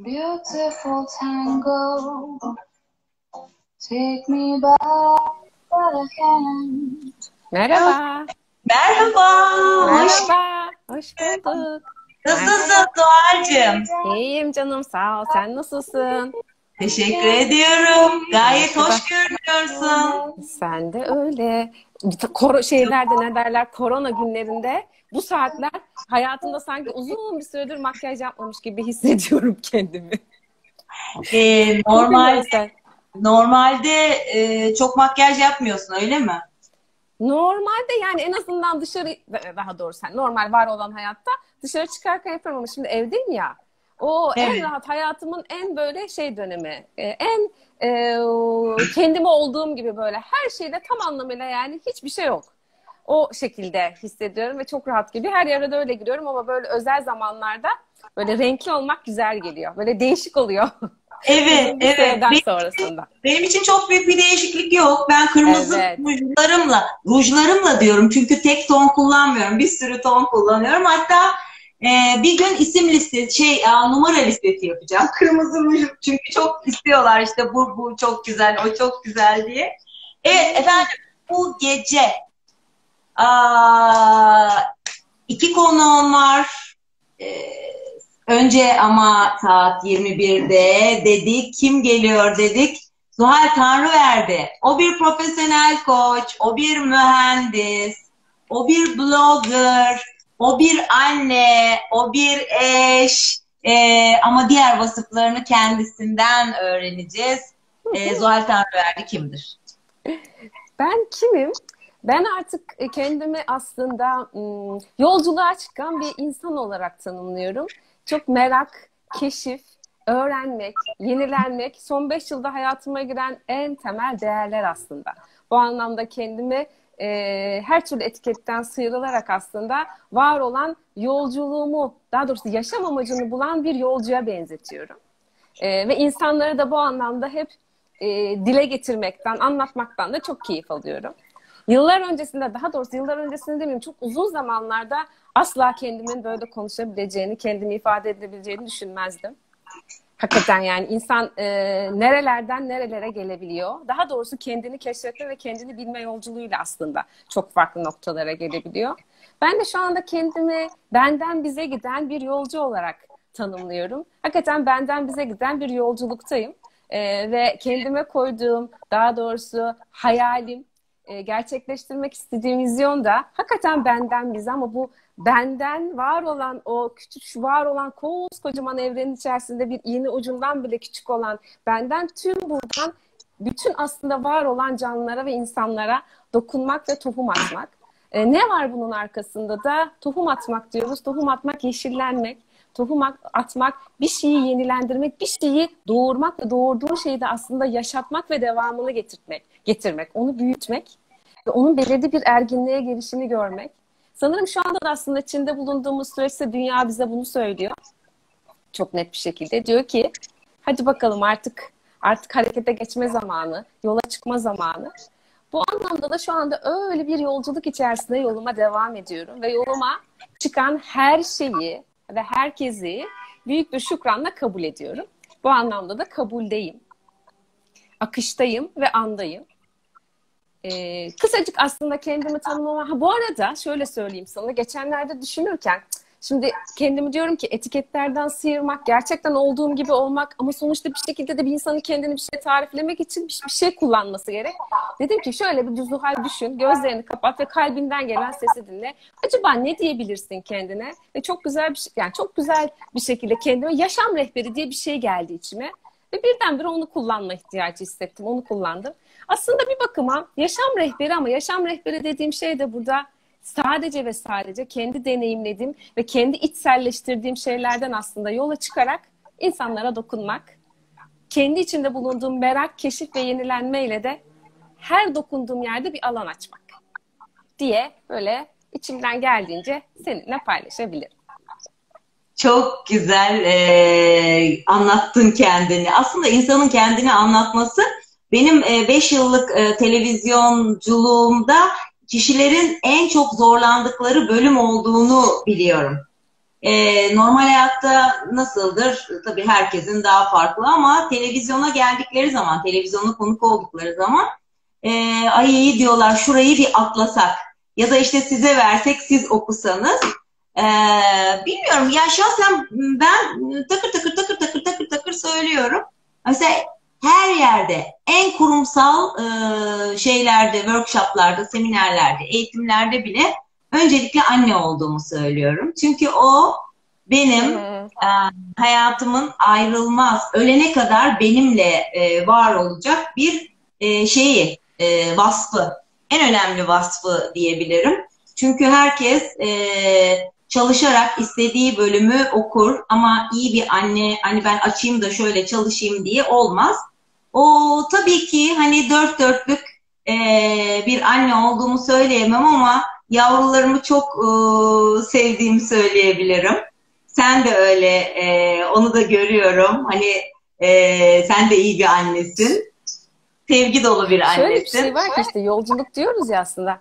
Beautiful tango, take me by the hand. Merhaba. Merhaba. Merhaba. Hoş bulduk. Nasılsın Doğacığım? İyiyim canım, sağ ol. Sen nasılsın? Teşekkür ediyorum. Gayet hoş görünüyorsun. Sen de öyle. Şeylerde ne derler, korona günlerinde bu saatler hayatımda sanki uzun bir süredir makyaj yapmamış gibi hissediyorum kendimi. Normalde çok makyaj yapmıyorsun, öyle mi? Normalde yani en azından dışarı, daha doğrusu normal var olan hayatta dışarı çıkarken yapıyorum ama şimdi evdeyim ya. O Evet. en rahat hayatımın en böyle şey dönemi, en kendime olduğum gibi böyle her şeyde tam anlamıyla yani hiçbir şey yok. O şekilde hissediyorum ve çok rahat gibi. Her yere de öyle giriyorum ama böyle özel zamanlarda böyle renkli olmak güzel geliyor. Böyle değişik oluyor. Evet, evet. Sonrasında. Benim için çok büyük bir değişiklik yok. Ben kırmızı Evet. rujlarımla diyorum çünkü tek ton kullanmıyorum. Bir sürü ton kullanıyorum. Hatta bir gün isim listesi, numara listesi yapacağım. Kırmızı ruj çünkü çok istiyorlar işte bu çok güzel, o çok güzel diye. Evet efendim, bu gece iki konuğum var. Önce ama saat 21'de dedik. Kim geliyor dedik. Zuhal Tanrıverdi. O bir profesyonel koç, o bir mühendis, o bir blogger, o bir anne, o bir eş. Ama diğer vasıflarını kendisinden öğreneceğiz. Zuhal Tanrıverdi kimdir? Ben kimim? Ben artık kendimi aslında yolculuğa çıkan bir insan olarak tanımlıyorum. Çok merak, keşif, öğrenmek, yenilenmek son 5 yılda hayatıma giren en temel değerler aslında. Bu anlamda kendimi her türlü etiketten sıyrılarak aslında var olan yolculuğumu, daha doğrusu yaşam amacını bulan bir yolcuya benzetiyorum. Ve insanları da bu anlamda hep dile getirmekten, anlatmaktan da çok keyif alıyorum. Yıllar öncesinde, daha doğrusu yıllar öncesinde demeyeyim, çok uzun zamanlarda asla kendimin böyle konuşabileceğini, kendimi ifade edebileceğini düşünmezdim. Hakikaten yani insan nerelerden nerelere gelebiliyor. Daha doğrusu kendini keşfetme ve kendini bilme yolculuğuyla aslında çok farklı noktalara gelebiliyor. Ben de şu anda kendimi benden bize giden bir yolcu olarak tanımlıyorum. Hakikaten benden bize giden bir yolculuktayım. Ve kendime koyduğum, daha doğrusu hayalim, gerçekleştirmek istediğim vizyon da hakikaten benden bize, ama bu benden var olan o küçük, var olan koskocaman evrenin içerisinde bir iğne ucundan bile küçük olan benden tüm buradan bütün aslında var olan canlılara ve insanlara dokunmak ve tohum atmak. Ne var bunun arkasında da? Tohum atmak diyoruz. Tohum atmak, yeşillenmek. Tohum atmak, bir şeyi yenilendirmek, bir şeyi doğurmak ve doğurduğun şeyi de aslında yaşatmak ve devamını getirmek, onu büyütmek ve onun belirli bir erginliğe gelişini görmek. Sanırım şu anda da aslında içinde bulunduğumuz süreçte dünya bize bunu söylüyor. Çok net bir şekilde. Diyor ki, hadi bakalım artık harekete geçme zamanı, yola çıkma zamanı. Bu anlamda da şu anda öyle bir yolculuk içerisinde yoluma devam ediyorum ve yoluma çıkan her şeyi ve herkesi büyük bir şükranla kabul ediyorum. Bu anlamda da kabuldeyim. Akıştayım ve andayım. Kısacık aslında kendimi tanımlama. Bu arada şöyle söyleyeyim sana. Geçenlerde düşünürken şimdi kendimi diyorum ki etiketlerden sıyırmak, gerçekten olduğum gibi olmak ama sonuçta bir şekilde de bir insanın kendini bir şey tariflemek için bir şey kullanması gerek. Dedim ki şöyle bir Zuhal düşün, gözlerini kapat ve kalbinden gelen sesi dinle. Acaba ne diyebilirsin kendine? Ve çok güzel bir şey, yani çok güzel bir şekilde kendime yaşam rehberi diye bir şey geldi içime. Ve birdenbire onu kullanma ihtiyacı hissettim. Onu kullandım. Aslında bir bakıma yaşam rehberi, ama yaşam rehberi dediğim şey de burada sadece ve sadece kendi deneyimlediğim ve kendi içselleştirdiğim şeylerden aslında yola çıkarak insanlara dokunmak, kendi içinde bulunduğum merak, keşif ve yenilenmeyle de her dokunduğum yerde bir alan açmak diye böyle içimden geldiğince seninle paylaşabilirim. Çok güzel anlattın kendini. Aslında insanın kendini anlatması benim 5 yıllık televizyonculuğumda kişilerin en çok zorlandıkları bölüm olduğunu biliyorum. Normal hayatta nasıldır? Tabii herkesin daha farklı ama televizyona geldikleri zaman, televizyona konuk oldukları zaman ay iyi diyorlar, şurayı bir atlasak ya da işte size versek siz okusanız. Bilmiyorum ya, şahsen ben takır takır takır takır takır takır söylüyorum. Mesela her yerde, en kurumsal şeylerde, workshoplarda, seminerlerde, eğitimlerde bile öncelikle anne olduğumu söylüyorum. Çünkü o benim hayatımın ayrılmaz, ölene kadar benimle var olacak bir vasfı. En önemli vasfı diyebilirim. Çünkü herkes çalışarak istediği bölümü okur ama iyi bir anne, hani ben açayım da şöyle çalışayım diye olmaz. O tabii ki hani dört dörtlük bir anne olduğumu söyleyemem ama yavrularımı çok sevdiğimi söyleyebilirim. Sen de öyle, onu da görüyorum. Hani sen de iyi bir annesin. Sevgi dolu bir annesin. Şöyle bir şey var ki işte yolculuk diyoruz ya aslında.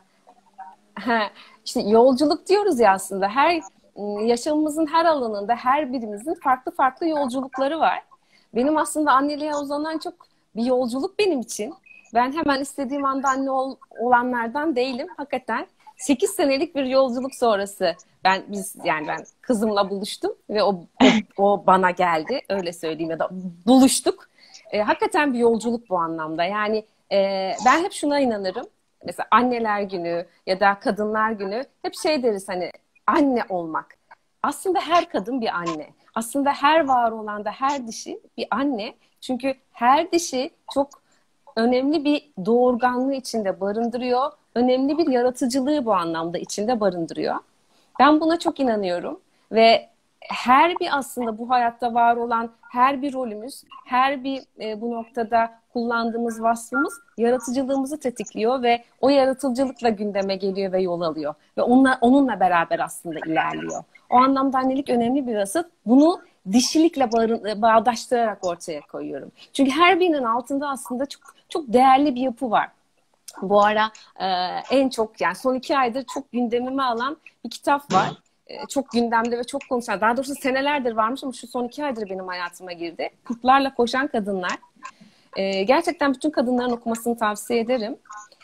İşte yolculuk diyoruz ya aslında. Yaşamımızın her alanında her birimizin farklı farklı yolculukları var. Benim aslında anneliğe uzanan çok bir yolculuk benim için. Ben hemen istediğim anda anne olanlardan değilim. Hakikaten 8 senelik bir yolculuk sonrası ben kızımla buluştum ve o bana geldi, öyle söyleyeyim, ya da buluştuk. Hakikaten bir yolculuk bu anlamda. Yani ben hep şuna inanırım. Mesela anneler günü ya da kadınlar günü hep şey deriz, hani anne olmak. Aslında her kadın bir anne. Aslında her var olan da her dişi bir anne. Çünkü her dişi çok önemli bir doğurganlığı içinde barındırıyor. Önemli bir yaratıcılığı bu anlamda içinde barındırıyor. Ben buna çok inanıyorum ve her bir aslında bu hayatta var olan her bir rolümüz, her bir bu noktada kullandığımız vasfımız yaratıcılığımızı tetikliyor ve o yaratıcılıkla gündeme geliyor ve yol alıyor. Ve onunla beraber aslında ilerliyor. O anlamda annelik önemli bir vasıf. Bunu dişilikle bağdaştırarak ortaya koyuyorum. Çünkü her birinin altında aslında çok çok değerli bir yapı var. Bu ara en çok, yani son 2 aydır çok gündemimi alan bir kitap var. Çok gündemde ve çok konuşulan, daha doğrusu senelerdir varmış ama şu son 2 aydır benim hayatıma girdi. Kurtlarla Koşan Kadınlar. Gerçekten bütün kadınların okumasını tavsiye ederim.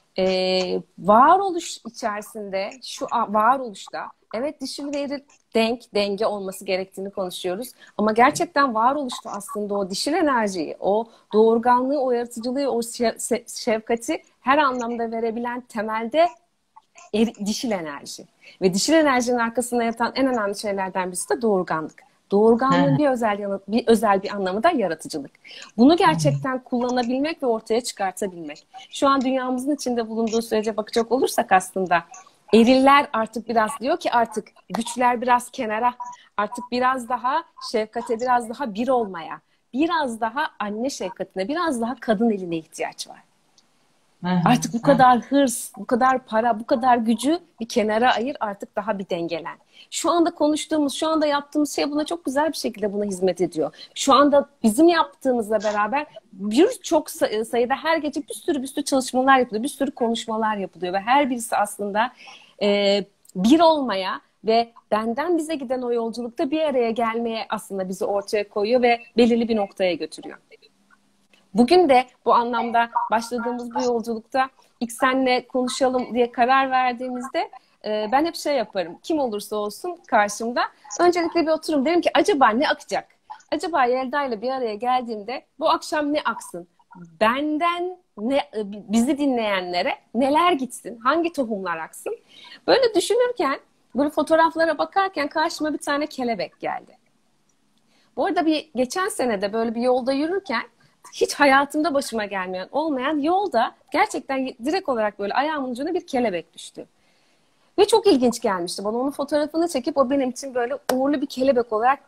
Varoluş içerisinde, şu varoluşta evet dişil ve eril denge olması gerektiğini konuşuyoruz. Ama gerçekten varoluşta aslında o dişil enerjiyi, o doğurganlığı, o yaratıcılığı, o şefkati her anlamda verebilen temelde dişil enerji. Ve dişil enerjinin arkasında yatan en önemli şeylerden birisi de doğurganlık. Doğurganlığın bir özel bir anlamı da yaratıcılık. Bunu gerçekten kullanabilmek ve ortaya çıkartabilmek. Şu an dünyamızın içinde bulunduğu sürece bakacak olursak aslında eriller artık biraz diyor ki artık güçler biraz kenara, artık biraz daha şefkate, biraz daha bir olmaya, biraz daha anne şefkatine, biraz daha kadın eline ihtiyaç var. Artık bu kadar hırs, bu kadar para, bu kadar gücü bir kenara ayır, artık daha bir dengelen. Şu anda konuştuğumuz, şu anda yaptığımız şey buna çok güzel bir şekilde buna hizmet ediyor. Şu anda bizim yaptığımızla beraber birçok sayıda her gece bir sürü çalışmalar yapılıyor, bir sürü konuşmalar yapılıyor ve her birisi aslında bir olmaya ve benden bize giden o yolculukta bir araya gelmeye aslında bizi ortaya koyuyor ve belirli bir noktaya götürüyor. Bugün de bu anlamda başladığımız bu yolculukta ilk seninle konuşalım diye karar verdiğimizde ben hep şey yaparım. Kim olursa olsun karşımda öncelikle bir oturum, derim ki acaba ne akacak? Acaba Yelda ile bir araya geldiğimde bu akşam ne aksın? Benden bizi dinleyenlere neler gitsin? Hangi tohumlar aksın? Böyle düşünürken, böyle fotoğraflara bakarken karşıma bir tane kelebek geldi. Bu arada geçen senede böyle bir yolda yürürken hiç hayatımda başıma olmayan yolda gerçekten direkt olarak böyle ayağımın ucuna bir kelebek düştü. Ve çok ilginç gelmişti bana. Onun fotoğrafını çekip o benim için böyle uğurlu bir kelebek olarak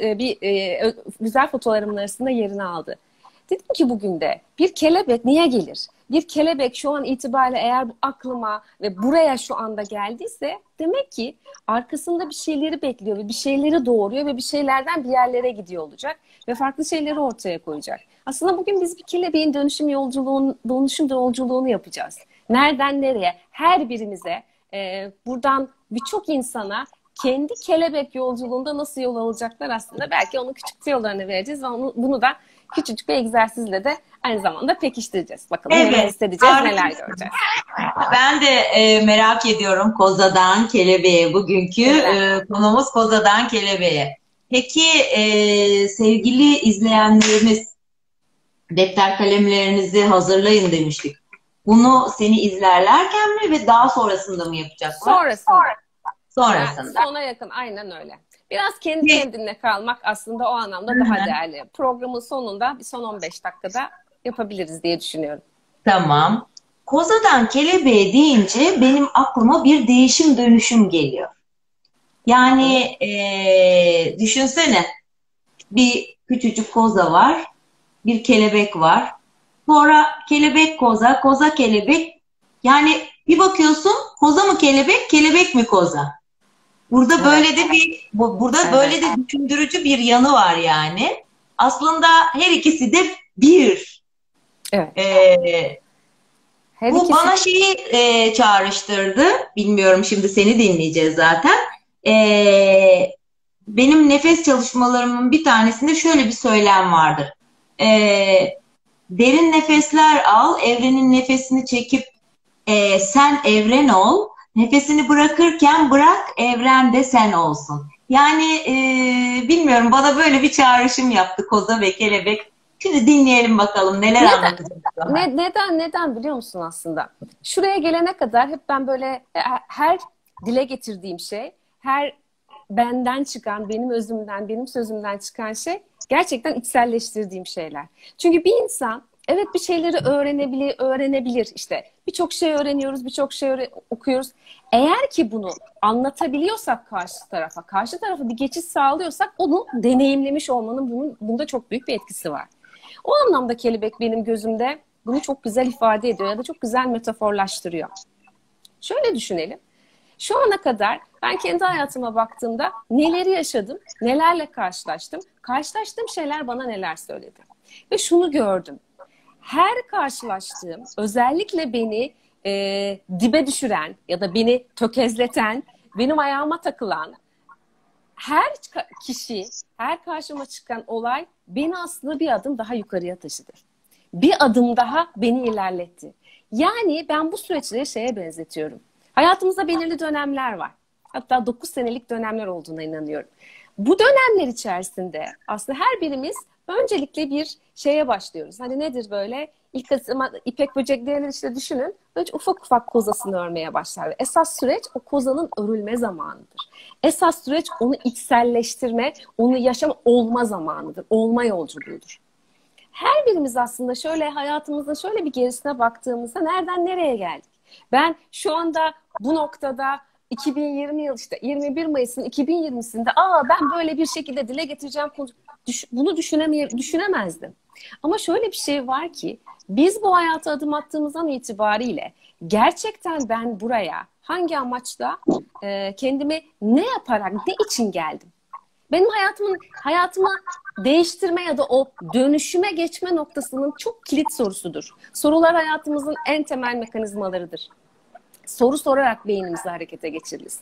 güzel fotoğraflarımın arasında yerini aldı. Dedim ki bugün de bir kelebek niye gelir? Bir kelebek şu an itibariyle eğer bu aklıma ve buraya şu anda geldiyse demek ki arkasında bir şeyleri bekliyor ve bir şeyleri doğuruyor ve bir şeylerden bir yerlere gidiyor olacak ve farklı şeyleri ortaya koyacak. Aslında bugün biz bir kelebeğin dönüşüm yolculuğunu yapacağız. Nereden nereye? Her birimize buradan birçok insana kendi kelebek yolculuğunda nasıl yol alacaklar aslında. Belki onun küçük tüyolarını vereceğiz ve bunu da küçücük bir egzersizle de aynı zamanda pekiştireceğiz. Bakalım neler Evet, hissedeceğiz, harika. neler göreceğiz. Ben de merak ediyorum Koza'dan Kelebeğe. Bugünkü konumuz Koza'dan Kelebeğe. Peki sevgili izleyenlerimiz, defter kalemlerinizi hazırlayın demiştik. Bunu seni izlerlerken mi ve daha sonrasında mı yapacaklar? Sonrasında. Sona yakın, aynen öyle. Biraz kendi kendine kalmak aslında o anlamda daha değerli. Programın sonunda bir son 15 dakikada yapabiliriz diye düşünüyorum. Tamam. Koza'dan Kelebeğe deyince benim aklıma bir değişim dönüşüm geliyor. Yani düşünsene, bir küçücük koza var, bir kelebek var. Sonra kelebek koza, koza kelebek. Yani bir bakıyorsun koza mı kelebek, kelebek mi koza? Burada böyle de böyle de düşündürücü bir yanı var yani. Aslında her ikisi de bir. Evet. Bu bana şeyi çağrıştırdı. Bilmiyorum, şimdi seni dinleyeceğiz zaten. Benim nefes çalışmalarımın bir tanesinde şöyle bir söylem vardır. Derin nefesler al, evrenin nefesini çekip sen evren ol. Nefesini bırakırken bırak, evren de sen olsun. Yani bilmiyorum, bana böyle bir çağrışım yaptı koza ve kelebek. Şimdi dinleyelim bakalım neler anlatacak. Neden biliyor musun aslında? Şuraya gelene kadar hep ben böyle her dile getirdiğim şey, her benden çıkan, benim özümden, benim sözümden çıkan şey gerçekten içselleştirdiğim şeyler. Çünkü bir insan evet bir şeyleri öğrenebilir işte. Birçok şey öğreniyoruz, birçok şey okuyoruz. Eğer ki bunu anlatabiliyorsak karşı tarafa bir geçiş sağlıyorsak onu deneyimlemiş olmanın bunda çok büyük bir etkisi var. O anlamda kelebek benim gözümde bunu çok güzel ifade ediyor ya da çok güzel metaforlaştırıyor. Şöyle düşünelim. Şu ana kadar ben kendi hayatıma baktığımda neleri yaşadım, nelerle karşılaştım, karşılaştığım şeyler bana neler söyledi. Ve şunu gördüm. Her karşılaştığım, özellikle beni dibe düşüren ya da beni tökezleten, benim ayağıma takılan her kişi, her karşıma çıkan olay beni aslında bir adım daha yukarıya taşıdı. Bir adım daha beni ilerletti. Yani ben bu süreçleri şeye benzetiyorum. Hayatımızda belirli dönemler var. Hatta 9 senelik dönemler olduğuna inanıyorum. Bu dönemler içerisinde aslında her birimiz öncelikle bir şeye başlıyoruz. Hani nedir böyle? İlk ipek böceklerini işte düşünün. Önce ufak ufak kozasını örmeye başlar. Ve esas süreç o kozanın örülme zamanıdır. Esas süreç onu içselleştirme, onu yaşam olma zamanıdır. Olma yolculuğudur. Her birimiz aslında şöyle hayatımızda şöyle bir gerisine baktığımızda nereden nereye geldik? Ben şu anda bu noktada 2020 yıl işte 21 Mayıs'ın 2020'sinde ben böyle bir şekilde dile getireceğim bunu düşünemezdim. Ama şöyle bir şey var ki biz bu hayata adım attığımızdan itibariyle gerçekten ben buraya hangi amaçla kendimi ne yaparak ne için geldim? Benim hayatımı değiştirme ya da o dönüşüme geçme noktasının çok kilit sorusudur. Sorular hayatımızın en temel mekanizmalarıdır. Soru sorarak beynimizi harekete geçiririz.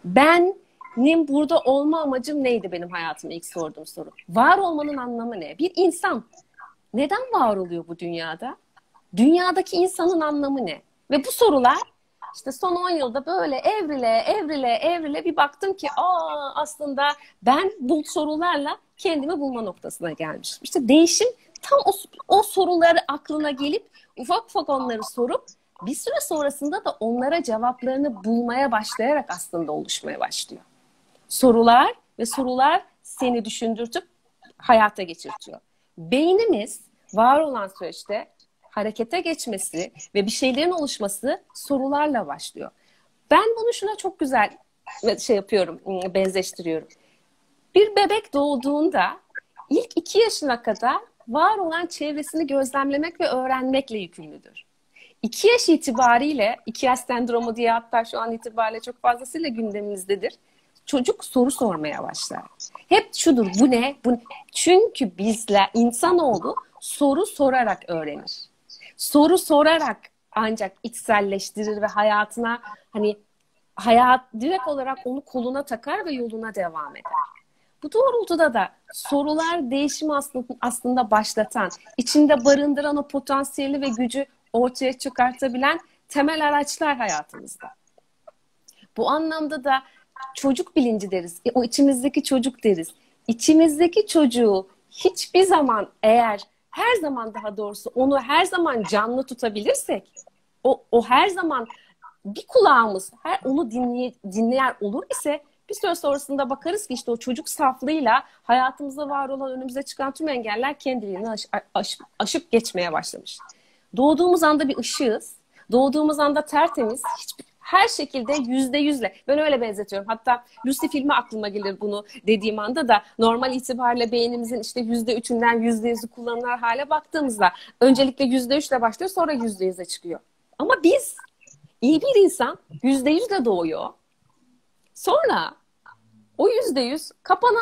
Benim burada olma amacım neydi benim hayatıma ilk sorduğum soru? Var olmanın anlamı ne? Bir insan neden var oluyor bu dünyada? Dünyadaki insanın anlamı ne? Ve bu sorular işte son 10 yılda böyle evrile bir baktım ki aslında ben bu sorularla kendimi bulma noktasına gelmişim. İşte değişim tam o soruları aklına gelip ufak ufak onları sorup bir süre sonrasında da onlara cevaplarını bulmaya başlayarak aslında oluşmaya başlıyor. Sorular seni düşündürtüp hayata geçirtiyor. Beynimiz var olan süreçte harekete geçmesi ve bir şeylerin oluşması sorularla başlıyor. Ben bunu şuna çok güzel benzeştiriyorum. Bir bebek doğduğunda ilk 2 yaşına kadar var olan çevresini gözlemlemek ve öğrenmekle yükümlüdür. 2 yaş itibariyle, 2 yaş sendromu diye hatta şu an itibariyle çok fazlasıyla gündemimizdedir. Çocuk soru sormaya başlar. Hep şudur, bu ne? Çünkü insanoğlu soru sorarak öğrenir. Soru sorarak ancak içselleştirir ve hayatına hayat direkt olarak onu koluna takar ve yoluna devam eder. Bu doğrultuda da sorular değişimi aslında başlatan, içinde barındıran o potansiyeli ve gücü ortaya çıkartabilen temel araçlar hayatımızda. Bu anlamda da çocuk bilinci deriz. O içimizdeki çocuk deriz. İçimizdeki çocuğu hiçbir zaman, eğer her zaman, daha doğrusu onu her zaman canlı tutabilirsek, o her zaman bir kulağımız onu dinleyen olur ise bir süre sonrasında bakarız ki işte o çocuk saflığıyla hayatımızda var olan, önümüze çıkan tüm engeller kendiliğini aşıp geçmeye başlamış. Doğduğumuz anda bir ışığız. Doğduğumuz anda tertemiz. Her şekilde %100'le. Ben öyle benzetiyorum. Hatta Lucy filmi aklıma gelir bunu dediğim anda da, normal itibariyle beynimizin işte %3'ünden %100'ü kullanılan hale baktığımızda öncelikle %3'le başlıyor, sonra %100'e çıkıyor. Ama biz, iyi bir insan %100'le doğuyor. Sonra o %100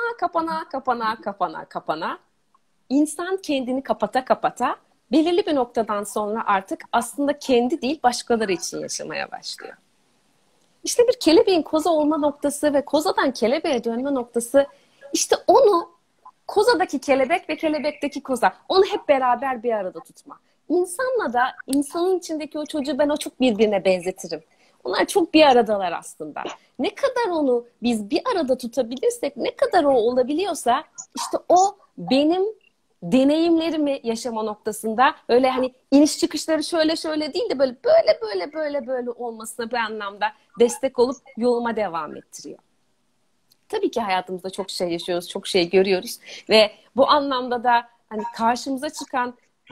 kapana insan kendini kapata belirli bir noktadan sonra artık aslında kendi değil başkaları için yaşamaya başlıyor. İşte bir kelebeğin koza olma noktası ve kozadan kelebeğe dönme noktası, işte onu, kozadaki kelebek ve kelebekteki koza, onu hep beraber bir arada tutma. İnsanla da, insanın içindeki o çocuğu ben çok birbirine benzetirim. Onlar çok bir aradalar aslında. Ne kadar onu biz bir arada tutabilirsek, ne kadar o olabiliyorsa, işte o benim deneyimlerimi yaşama noktasında öyle hani iniş çıkışları şöyle değil de böyle olmasına bir anlamda destek olup yoluma devam ettiriyor. Tabii ki hayatımızda çok şey yaşıyoruz, çok şey görüyoruz ve bu anlamda da hani karşımıza çıkan,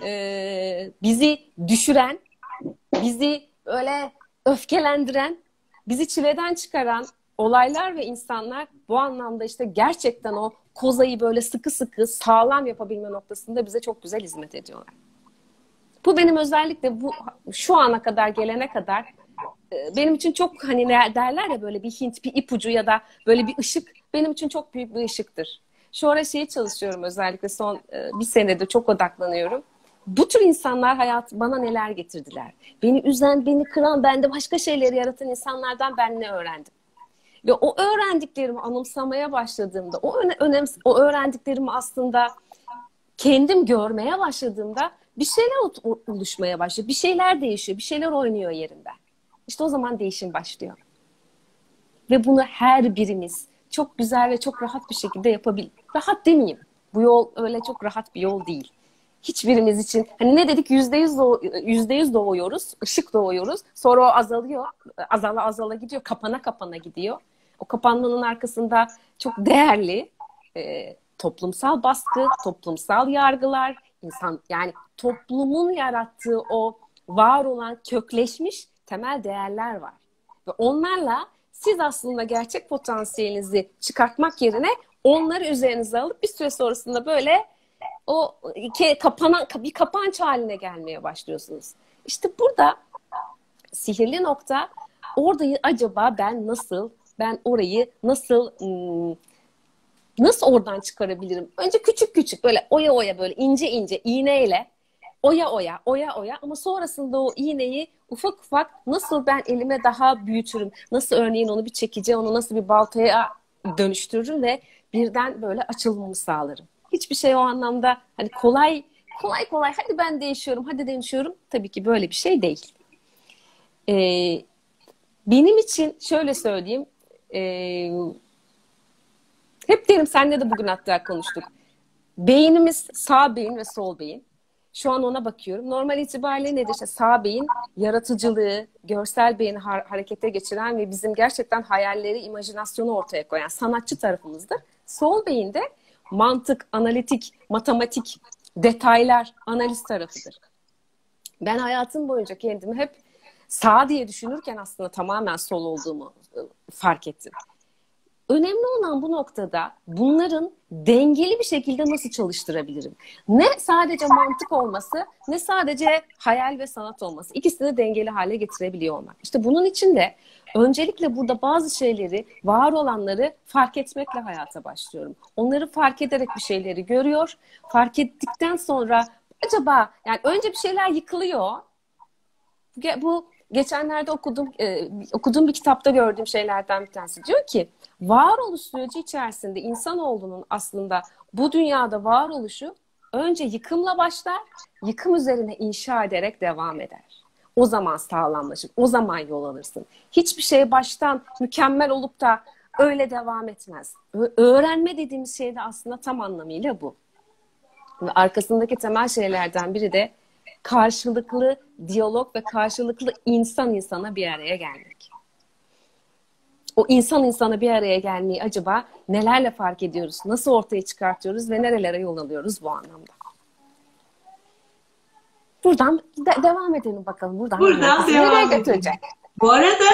bizi düşüren, bizi öyle öfkelendiren, bizi çileden çıkaran olaylar ve insanlar bu anlamda işte gerçekten o kozayı böyle sıkı sağlam yapabilme noktasında bize çok güzel hizmet ediyorlar. Bu benim özellikle şu ana kadar gelene kadar benim için çok, hani ne derler ya, böyle bir hint, bir ipucu ya da böyle bir ışık, benim için çok büyük bir ışıktır. Şu ara çalışıyorum, özellikle son bir senedir çok odaklanıyorum. Bu tür insanlar bana neler getirdiler? Beni üzen, beni kıran, bende başka şeyleri yaratan insanlardan ben ne öğrendim? Ve o öğrendiklerimi anımsamaya başladığımda, o öğrendiklerimi aslında kendim görmeye başladığımda bir şeyler oluşmaya başlıyor. Bir şeyler değişiyor, bir şeyler oynuyor yerinden. İşte o zaman değişim başlıyor. Ve bunu her birimiz çok güzel ve çok rahat bir şekilde yapabilir. Rahat demeyeyim. Bu yol öyle çok rahat bir yol değil. Hiçbirimiz için, hani ne dedik, %100 doğuyoruz, ışık doğuyoruz. Sonra o azalıyor, azala gidiyor, kapana gidiyor. O kapanmanın arkasında çok değerli toplumsal baskı, toplumsal yargılar, yani toplumun yarattığı o var olan kökleşmiş temel değerler var. Ve onlarla siz aslında gerçek potansiyelinizi çıkartmak yerine onları üzerinize alıp bir süre sonrasında böyle o bir kapanç haline gelmeye başlıyorsunuz. İşte burada sihirli nokta, orada acaba ben orayı nasıl oradan çıkarabilirim? Önce küçük böyle oya böyle ince iğneyle oya ama sonrasında o iğneyi ufak nasıl ben elime daha büyütürüm? Nasıl örneğin onu bir çekici, onu nasıl bir baltaya dönüştürürüm ve birden böyle açılmamı sağlarım. Hiçbir şey o anlamda hani kolay hadi ben değişiyorum, hadi dönüşüyorum. Tabii ki böyle bir şey değil. Benim için şöyle söyleyeyim. Hep derim, seninle de bugün hatta konuştuk. Beynimiz sağ beyin ve sol beyin. Şu an ona bakıyorum. Normal itibariyle nedir? İşte sağ beyin yaratıcılığı, görsel beyni harekete geçiren ve bizim gerçekten hayalleri, imajinasyonu ortaya koyan sanatçı tarafımızdır. Sol beyinde mantık, analitik, matematik, detaylar, analiz tarafıdır. Ben hayatım boyunca kendimi hep sağ diye düşünürken aslında tamamen sol olduğumu fark ettim. Önemli olan bu noktada bunların dengeli bir şekilde nasıl çalıştırabilirim? Ne sadece mantık olması, ne sadece hayal ve sanat olması. İkisini dengeli hale getirebiliyor olmak. İşte bunun için de öncelikle burada bazı şeyleri, var olanları fark etmekle hayata başlıyorum. Onları fark ederek bir şeyleri görüyor. Fark ettikten sonra acaba, yani önce bir şeyler yıkılıyor. Bu geçenlerde okuduğum bir kitapta gördüğüm şeylerden bir tanesi. Diyor ki varoluş süreci içerisinde insanoğlunun aslında bu dünyada varoluşu önce yıkımla başlar, yıkım üzerine inşa ederek devam eder. O zaman sağlamlaşır, o zaman yol alırsın. Hiçbir şey baştan mükemmel olup da öyle devam etmez. Öğrenme dediğimiz şey de aslında tam anlamıyla bu. Ve arkasındaki temel şeylerden biri de karşılıklı diyalog ve karşılıklı insan insana bir araya gelmek. O insan insana bir araya gelmeyi acaba nelerle fark ediyoruz, nasıl ortaya çıkartıyoruz ve nerelere yol alıyoruz bu anlamda? Buradan devam edelim bakalım. Buradan devam edelim. Bu arada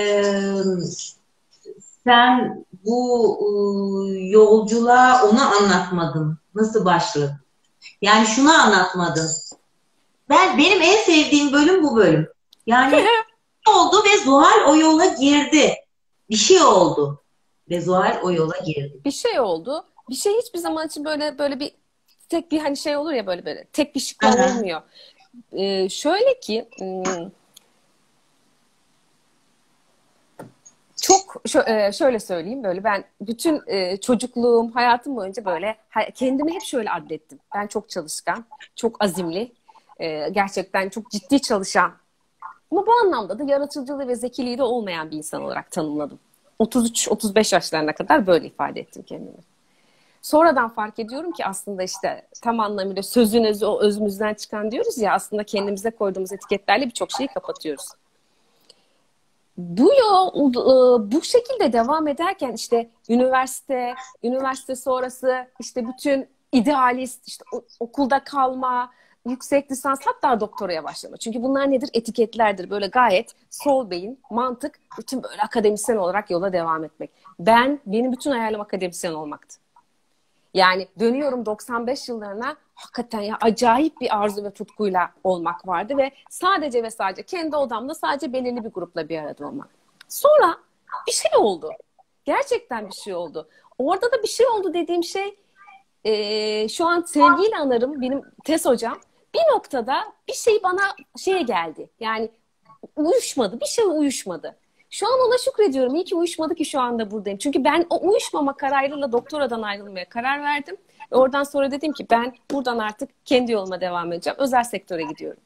sen bu yolculuğa onu anlatmadın. Nasıl başladın? Yani şunu anlatmadın. Benim en sevdiğim bölüm bu bölüm. Yani oldu ve Zuhal o yola girdi. Bir şey oldu ve Zuhal o yola girdi. Bir şey oldu. Bir şey hiçbir zaman için böyle bir tek bir hani şey olur ya böyle tek bir şıkla olmuyor. Şöyle ki çok şöyle söyleyeyim, böyle ben bütün çocukluğum, hayatım boyunca böyle kendimi hep şöyle adlettim. Ben çok çalışkan, çok azimli, gerçekten çok ciddi çalışan ama bu anlamda da yaratıcılığı ve zekiliği de olmayan bir insan olarak tanımladım. 33-35 yaşlarına kadar böyle ifade ettim kendimi. Sonradan fark ediyorum ki aslında işte tam anlamıyla sözün özü, o özümüzden çıkan diyoruz ya, aslında kendimize koyduğumuz etiketlerle birçok şeyi kapatıyoruz. Bu yol bu şekilde devam ederken işte üniversite sonrası işte bütün idealist, işte okulda kalma, yüksek lisans, hatta doktoraya başlama. Çünkü bunlar nedir? Etiketlerdir. Böyle gayet sol beyin, mantık, bütün böyle akademisyen olarak yola devam etmek. Benim bütün hayalim akademisyen olmaktı. Yani dönüyorum 95 yıllarına, hakikaten ya acayip bir arzu ve tutkuyla olmak vardı ve sadece kendi odamda sadece belirli bir grupla bir arada olmak. Sonra bir şey oldu. Gerçekten bir şey oldu. Orada da bir şey oldu dediğim şey şu an sevgiyle anarım, benim tez hocam. Bir noktada bir şey bana geldi. Yani uyuşmadı. Bir şey uyuşmadı. Şu an ona şükrediyorum. İyi ki uyuşmadı ki şu anda buradayım. Çünkü ben o uyuşmama kararıyla doktoradan ayrılmaya karar verdim. Ve oradan sonra dedim ki ben buradan artık kendi yoluma devam edeceğim. Özel sektöre gidiyorum.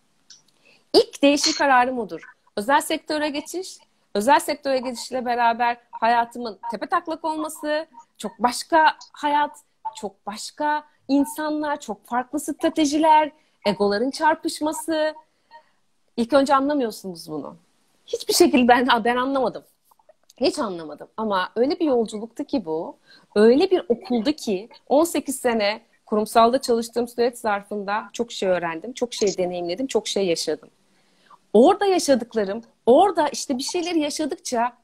İlk değişim kararım odur. Özel sektöre geçiş. Özel sektöre geçişle beraber hayatımın tepetaklak olması, çok başka hayat, çok başka insanlar, çok farklı stratejiler, egoların çarpışması. İlk önce anlamıyorsunuz bunu. Hiçbir şekilde ben anlamadım. Hiç anlamadım. Ama öyle bir yolculuktu ki bu. Öyle bir okuldu ki 18 sene kurumsalda çalıştığım süreç zarfında çok şey öğrendim, çok şey deneyimledim, çok şey yaşadım. Orada yaşadıklarım, orada işte bir şeyleri yaşadıkça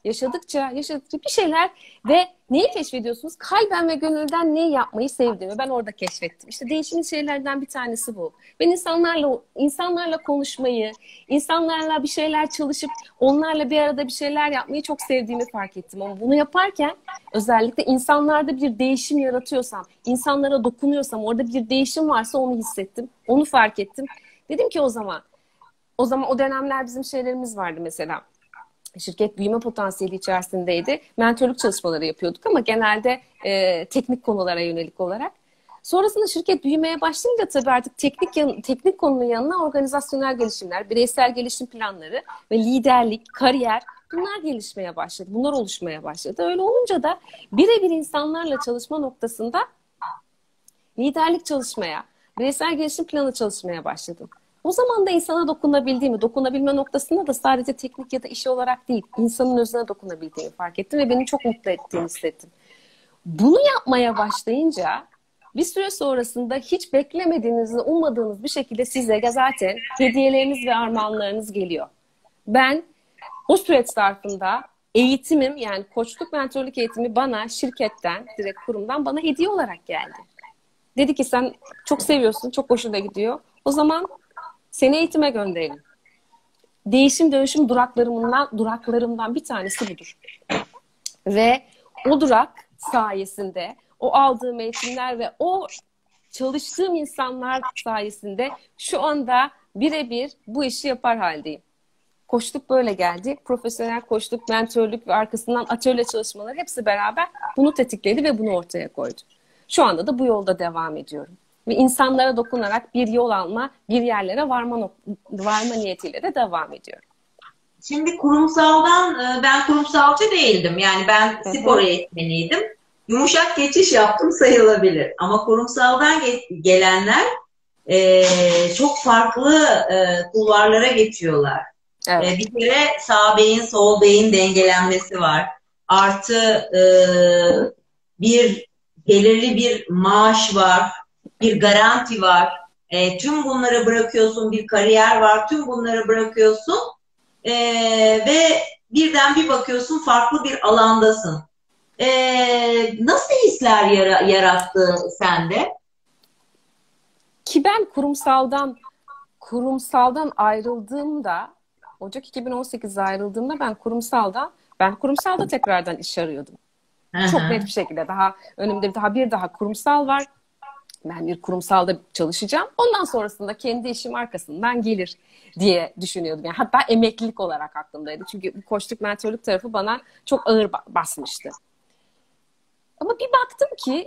bir şeyler ve neyi keşfediyorsunuz? Kalben ve gönülden neyi yapmayı sevdiğimi ben orada keşfettim. İşte değişimin şeylerden bir tanesi bu. Ben insanlarla konuşmayı, insanlarla bir şeyler çalışıp onlarla bir arada bir şeyler yapmayı çok sevdiğimi fark ettim. Ama bunu yaparken özellikle insanlarda bir değişim yaratıyorsam, insanlara dokunuyorsam, orada bir değişim varsa onu hissettim, onu fark ettim. Dedim ki o zaman o dönemler bizim şeylerimiz vardı mesela. Şirket büyüme potansiyeli içerisindeydi. Mentörlük çalışmaları yapıyorduk ama genelde teknik konulara yönelik olarak. Sonrasında şirket büyümeye başlayınca tabii artık teknik konunun yanına organizasyonel gelişimler, bireysel gelişim planları ve liderlik, kariyer, bunlar gelişmeye başladı. Bunlar oluşmaya başladı. Öyle olunca da birebir insanlarla çalışma noktasında liderlik çalışmaya, bireysel gelişim planı çalışmaya başladım. O zaman da insana dokunabilme noktasında da sadece teknik ya da işi olarak değil, insanın özüne dokunabildiğimi fark ettim ve beni çok mutlu ettiğini hissettim. Bunu yapmaya başlayınca bir süre sonrasında hiç beklemediğiniz ve ummadığınız bir şekilde size zaten hediyeleriniz ve armağanlarınız geliyor. Ben o süreç zarfında eğitimim, yani koçluk, mentörlük eğitimi bana şirketten, direkt kurumdan bana hediye olarak geldi. Dedi ki sen çok seviyorsun, çok hoşuna gidiyor. O zaman seni eğitime gönderelim. Değişim dönüşüm duraklarımdan bir tanesi budur. Ve o durak sayesinde, o aldığım eğitimler ve o çalıştığım insanlar sayesinde şu anda birebir bu işi yapar haldeyim. Koçluk böyle geldi. Profesyonel koçluk, mentörlük ve arkasından atölye çalışmaları hepsi beraber bunu tetikledi ve bunu ortaya koydu. Şu anda da bu yolda devam ediyorum. Ve insanlara dokunarak bir yol alma, bir yerlere varma niyetiyle de devam ediyorum. Şimdi kurumsaldan, ben kurumsalcı değildim. Yani ben spor eğitmeniydim. Yumuşak geçiş yaptım sayılabilir. Ama kurumsaldan gelenler çok farklı kulvarlara geçiyorlar. Evet. Bir kere sağ beyin, sol beyin dengelenmesi var. Artı belirli bir maaş var, bir garanti var. Tüm bunları bırakıyorsun, bir kariyer var, tüm bunları bırakıyorsun ve birden bir bakıyorsun farklı bir alandasın. Nasıl hisler yarattı sende? Ki ben kurumsaldan ayrıldığımda, Ocak 2018'de ayrıldığımda ben kurumsalda tekrardan iş arıyordum. Çok net bir şekilde önümde daha kurumsal var. Ben bir kurumsalda çalışacağım. Ondan sonrasında kendi işim arkasından gelir diye düşünüyordum. Yani hatta emeklilik olarak aklımdaydı. Çünkü bu koçluk, mentörlük tarafı bana çok ağır basmıştı. Ama bir baktım ki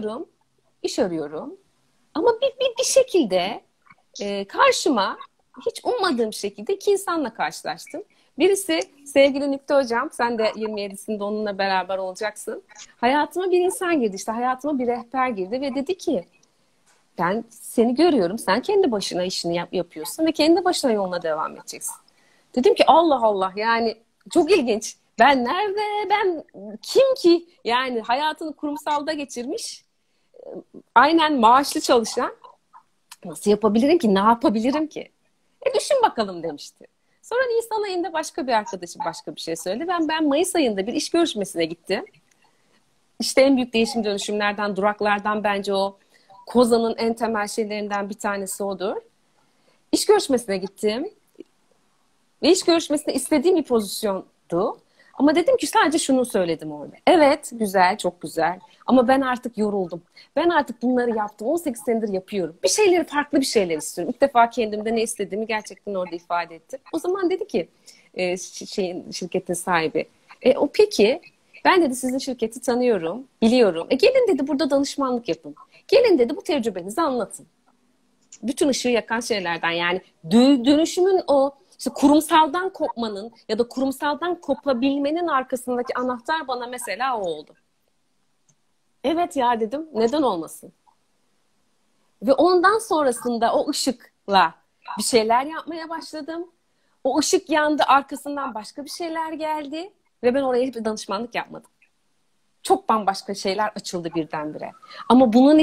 iş arıyorum. Ama bir şekilde karşıma hiç ummadığım şekilde iki insanla karşılaştım. Birisi sevgili Nükte Hocam, sen de 27'sinde onunla beraber olacaksın. Hayatıma bir insan girdi, işte hayatıma bir rehber girdi ve dedi ki ben seni görüyorum, sen kendi başına işini yapıyorsun ve kendi başına yoluna devam edeceksin. Dedim ki Allah Allah, yani çok ilginç. Ben nerede, ben kim ki? Yani hayatını kurumsalda geçirmiş, aynen maaşlı çalışan, nasıl yapabilirim ki, ne yapabilirim ki? Düşün bakalım demişti. Sonra Nisan ayında başka bir arkadaşım başka bir şey söyledi. Ben Mayıs ayında bir iş görüşmesine gittim. İşte en büyük değişim dönüşümlerden, duraklardan bence o Kozan'ın en temel şeylerinden bir tanesi odur. İş görüşmesine gittim. Ve iş görüşmesinde istediğim bir pozisyondu. Ama dedim ki sadece şunu söyledim orada. Evet, güzel, çok güzel. Ama ben artık yoruldum. Ben artık bunları yaptım. 18 senedir yapıyorum. Farklı bir şeyler istiyorum. İlk defa kendimde ne istediğimi gerçekten orada ifade ettim. O zaman dedi ki şirketin sahibi. O peki, ben dedi sizin şirketi tanıyorum, biliyorum. Gelin dedi burada danışmanlık yapın. Gelin dedi bu tecrübenizi anlatın. Bütün ışığı yakan şeylerden, yani dönüşümün o işte kurumsaldan kopmanın ya da kurumsaldan kopabilmenin arkasındaki anahtar bana mesela o oldu. Evet ya dedim, neden olmasın? Ve ondan sonrasında o ışıkla bir şeyler yapmaya başladım. O ışık yandı, arkasından başka bir şeyler geldi ve ben oraya hiçbir danışmanlık yapmadım. Çok bambaşka şeyler açıldı birdenbire. Ama bunun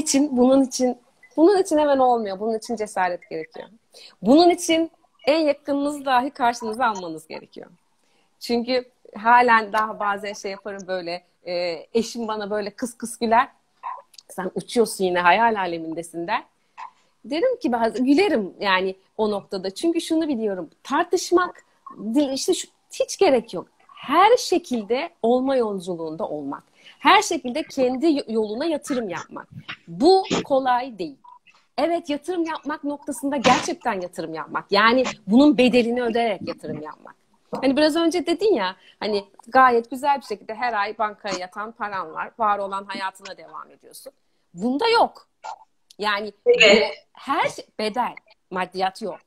için hemen olmuyor. Bunun için cesaret gerekiyor. Bunun için en yakınınızı dahi karşınıza almanız gerekiyor. Çünkü halen daha bazen şey yaparım böyle, eşim bana böyle kıs kıs güler. Sen uçuyorsun yine, hayal alemindesin der. Derim ki bazen gülerim yani o noktada. Çünkü şunu biliyorum. Tartışmak işte hiç gerek yok. Her şekilde olma yolculuğunda olmak. Her şekilde kendi yoluna yatırım yapmak. Bu kolay değil. Evet, yatırım yapmak noktasında gerçekten yatırım yapmak. Yani bunun bedelini ödeyerek yatırım yapmak. Hani biraz önce dedin ya, hani gayet güzel bir şekilde her ay bankaya yatan paran var. Var olan hayatına devam ediyorsun. Bunda yok. Yani her şey bedel, maddiyat yok.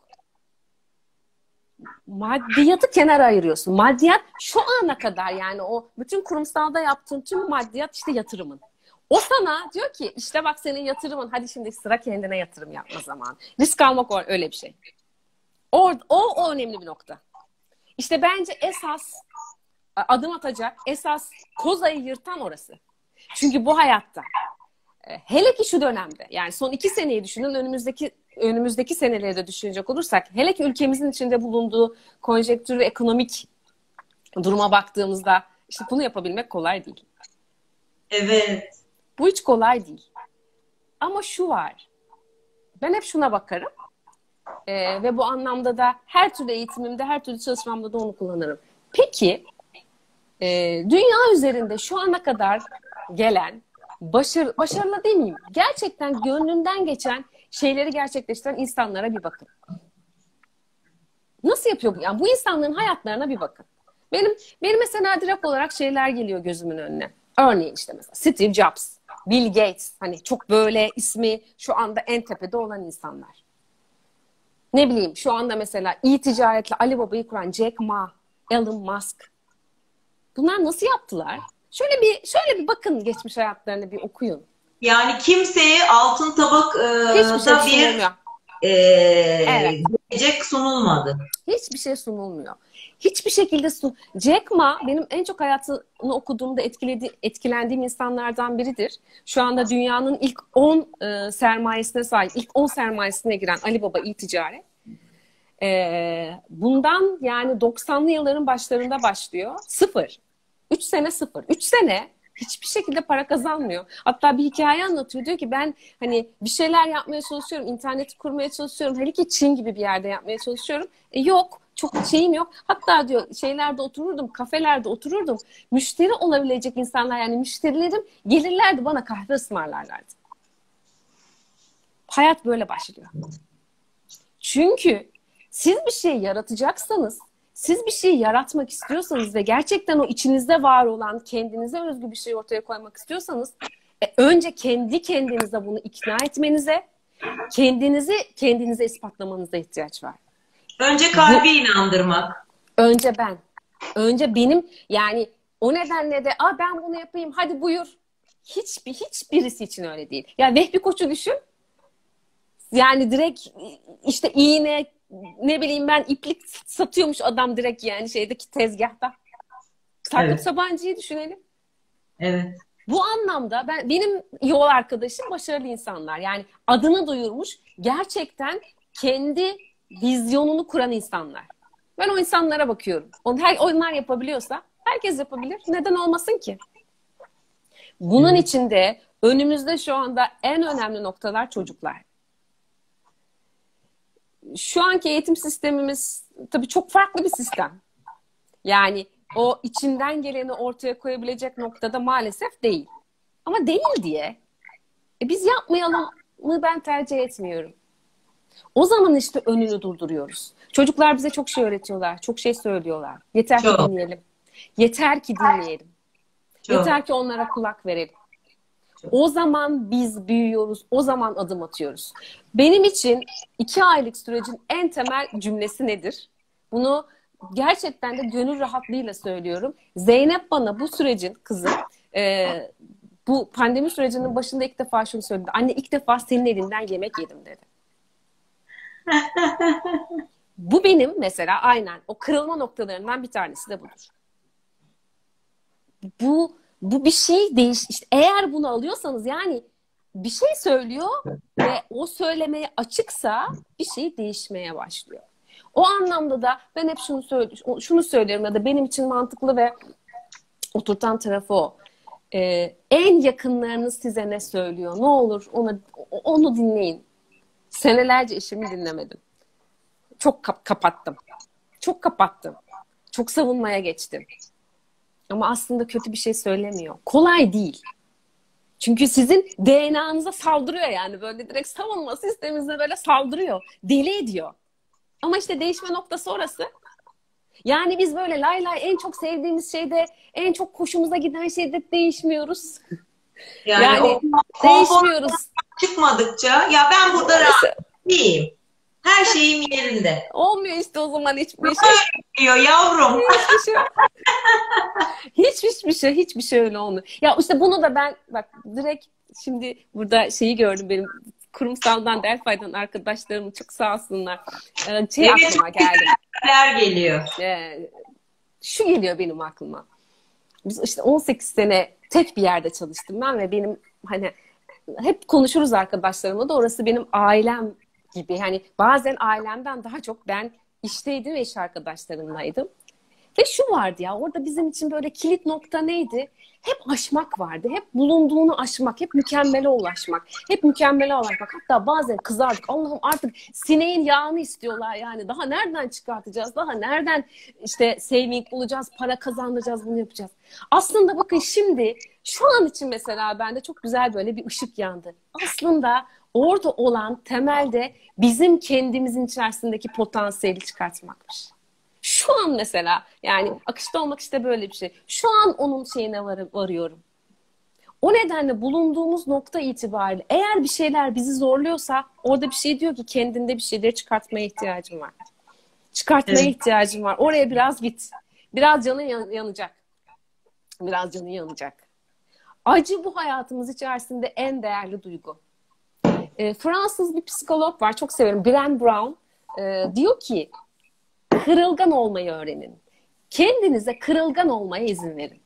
Maddiyatı kenara ayırıyorsun. Maddiyat şu ana kadar, yani o bütün kurumsalda yaptığın tüm maddiyat işte yatırımın. O sana diyor ki işte bak senin yatırımın, hadi şimdi sıra kendine yatırım yapma zamanı. Risk almak öyle bir şey. O önemli bir nokta. İşte bence esas adım atacak, esas kozayı yırtan orası. Çünkü bu hayatta hele ki şu dönemde, yani son 2 seneyi düşünün, önümüzdeki seneleri de düşünecek olursak, hele ki ülkemizin içinde bulunduğu konjektür ve ekonomik duruma baktığımızda işte bunu yapabilmek kolay değil. Evet. Bu hiç kolay değil. Ama şu var, ben hep şuna bakarım ve bu anlamda da her türlü eğitimimde, her türlü çalışmamda da onu kullanırım. Peki dünya üzerinde şu ana kadar gelen başarılı değil miyim? Gerçekten gönlünden geçen şeyleri gerçekleştiren insanlara bir bakın. Nasıl yapıyor bu? Yani bu insanların hayatlarına bir bakın. Benim mesela direkt olarak şeyler geliyor gözümün önüne. Örneğin işte mesela Steve Jobs, Bill Gates, hani çok böyle ismi şu anda en tepede olan insanlar. Ne bileyim şu anda mesela e-ticaretle Alibaba'yı kuran Jack Ma, Elon Musk. Bunlar nasıl yaptılar? Şöyle bir bakın, geçmiş hayatlarını bir okuyun. Yani kimseye altın Hiçbir şey tabakta bir sunulmuyor. Evet. gelecek sunulmadı. Hiçbir şey sunulmuyor. Hiçbir şekilde Jack Ma benim en çok hayatını okuduğumda etkilendiğim insanlardan biridir. Şu anda dünyanın ilk 10 sermayesine sahip, ilk 10 sermayesine giren Alibaba e-ticaret. Bundan yani 90'lı yılların başlarında başlıyor. Sıfır. 3 sene sıfır. 3 sene hiçbir şekilde para kazanmıyor. Hatta bir hikaye anlatıyor. Diyor ki ben hani bir şeyler yapmaya çalışıyorum. İnterneti kurmaya çalışıyorum. Hele ki Çin gibi bir yerde yapmaya çalışıyorum. Yok. Çok şeyim yok. Hatta diyor şeylerde otururdum, kafelerde otururdum. Müşteri olabilecek insanlar, yani müşterilerim gelirlerdi bana kahve ısmarlarlardı. Hayat böyle başlıyor. Çünkü siz bir şey yaratacaksanız, siz bir şey yaratmak istiyorsanız ve gerçekten o içinizde var olan kendinize özgü bir şey ortaya koymak istiyorsanız önce kendi kendinize bunu ikna etmenize, kendinize ispatlamanıza ihtiyaç var. Önce kalbi inandırmak. Önce benim, yani o nedenle de ben bunu yapayım hadi buyur. Hiçbirisi için öyle değil. Ya Vehbi Koç'u düşün. Yani direkt işte iğne, ne bileyim ben, iplik satıyormuş adam direkt, yani şeydeki tezgahta. Sakıp Evet. Sabancı'yı düşünelim. Evet. Bu anlamda benim yol arkadaşım başarılı insanlar. Yani adını duyurmuş, gerçekten kendi vizyonunu kuran insanlar. Ben o insanlara bakıyorum. Onlar yapabiliyorsa herkes yapabilir. Neden olmasın ki? Bunun için de önümüzde şu anda en önemli noktalar çocuklar. Şu anki eğitim sistemimiz tabii çok farklı bir sistem. Yani o içinden geleni ortaya koyabilecek noktada maalesef değil. Ama değil diye biz yapmayalım mı ben tercih etmiyorum. O zaman işte önünü durduruyoruz. Çocuklar bize çok şey öğretiyorlar, çok şey söylüyorlar. Yeter ki dinleyelim. Yeter ki dinleyelim. Yeter ki onlara kulak verelim. O zaman biz büyüyoruz, o zaman adım atıyoruz. Benim için 2 aylık sürecin en temel cümlesi nedir? Bunu gerçekten de gönül rahatlığıyla söylüyorum. Zeynep bana bu sürecin, kızım, bu pandemi sürecinin başında ilk defa şunu söyledi. Anne, ilk defa senin elinden yemek yedim dedi. Bu benim mesela aynen o kırılma noktalarından bir tanesi de budur. Bu bir şey işte eğer bunu alıyorsanız, yani bir şey söylüyor ve o söylemeye açıksa bir şey değişmeye başlıyor. O anlamda da ben hep şunu söylüyorum ya da benim için mantıklı ve oturtan tarafı o. En yakınlarınız size ne söylüyor? Ne olur onu dinleyin. Senelerce eşimi dinlemedim. Çok kapattım. Çok kapattım. Çok savunmaya geçtim. Ama aslında kötü bir şey söylemiyor. Kolay değil. Çünkü sizin DNA'nıza saldırıyor yani. Böyle direkt savunma sisteminize böyle saldırıyor. Deli ediyor. Ama işte değişme noktası orası. Yani biz böyle lay lay en çok sevdiğimiz şeyde, en çok hoşumuza giden şeyde değişmiyoruz. Yani değişmiyoruz. Çıkmadıkça ya ben burada rahat değilim. Her şeyim yerinde. Olmuyor işte o zaman hiçbir şey. Diyor yavrum. Hiçbir şey öyle olmuyor. Ya işte bunu da ben bak direkt şimdi burada şeyi gördüm, benim kurumsaldan, Delphi'den arkadaşlarım çok sağ olsunlar. Aklıma geldi. Geliyor. Şu geliyor benim aklıma. Biz işte 18 sene tek bir yerde çalıştım ben ve benim hani hep konuşuruz arkadaşlarımla da, orası benim ailem gibi. Hani bazen ailemden daha çok ben işteydim ve iş arkadaşlarımlaydım. Ve şu vardı ya, orada bizim için böyle kilit nokta neydi? Hep aşmak vardı. Hep bulunduğunu aşmak. Hep mükemmele ulaşmak. Hep mükemmele ulaşmak. Hatta bazen kızardık. Allah'ım artık sineğin yağını istiyorlar yani. Daha nereden çıkartacağız? Daha nereden işte saving bulacağız? Para kazandıracağız, bunu yapacağız. Aslında bakın şimdi şu an için mesela bende çok güzel böyle bir ışık yandı. Aslında Orada olan temelde bizim kendimizin içerisindeki potansiyeli çıkartmakmış. Şu an mesela yani akışta olmak işte böyle bir şey. Şu an onun şeyine varıyorum. O nedenle bulunduğumuz nokta itibariyle eğer bir şeyler bizi zorluyorsa orada bir şey diyor ki kendinde bir şeyleri çıkartmaya ihtiyacım var. Çıkartmaya ihtiyacım var. Oraya biraz git. Biraz canın yanacak. Biraz canın yanacak. Acı bu hayatımız içerisinde en değerli duygu. Fransız bir psikolog var. Çok severim. Brené Brown. Diyor ki kırılgan olmayı öğrenin. Kendinize kırılgan olmaya izin verin.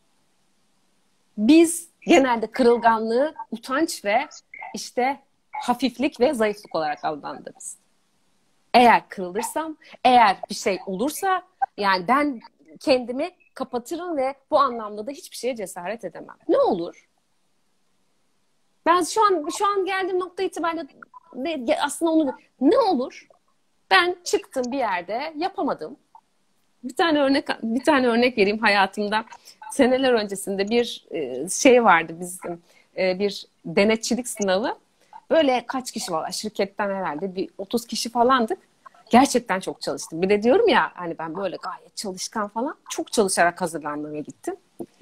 Biz genelde kırılganlığı utanç ve işte hafiflik ve zayıflık olarak adlandırırız. Eğer kırılırsam, eğer bir şey olursa yani ben kendimi kapatırım ve bu anlamda da hiçbir şeye cesaret edemem. Ne olur? Ben şu an geldiğim nokta itibariyle aslında onu ne olur? Ben çıktım bir yerde yapamadım. Bir tane örnek vereyim hayatımda. Seneler öncesinde bir şey vardı bizim bir denetçilik sınavı. Böyle kaç kişi var? Şirketten herhalde bir 30 kişi falandık. Gerçekten çok çalıştım. Bir de diyorum ya hani ben böyle gayet çalışkan falan. Çok çalışarak hazırlanmaya gittim.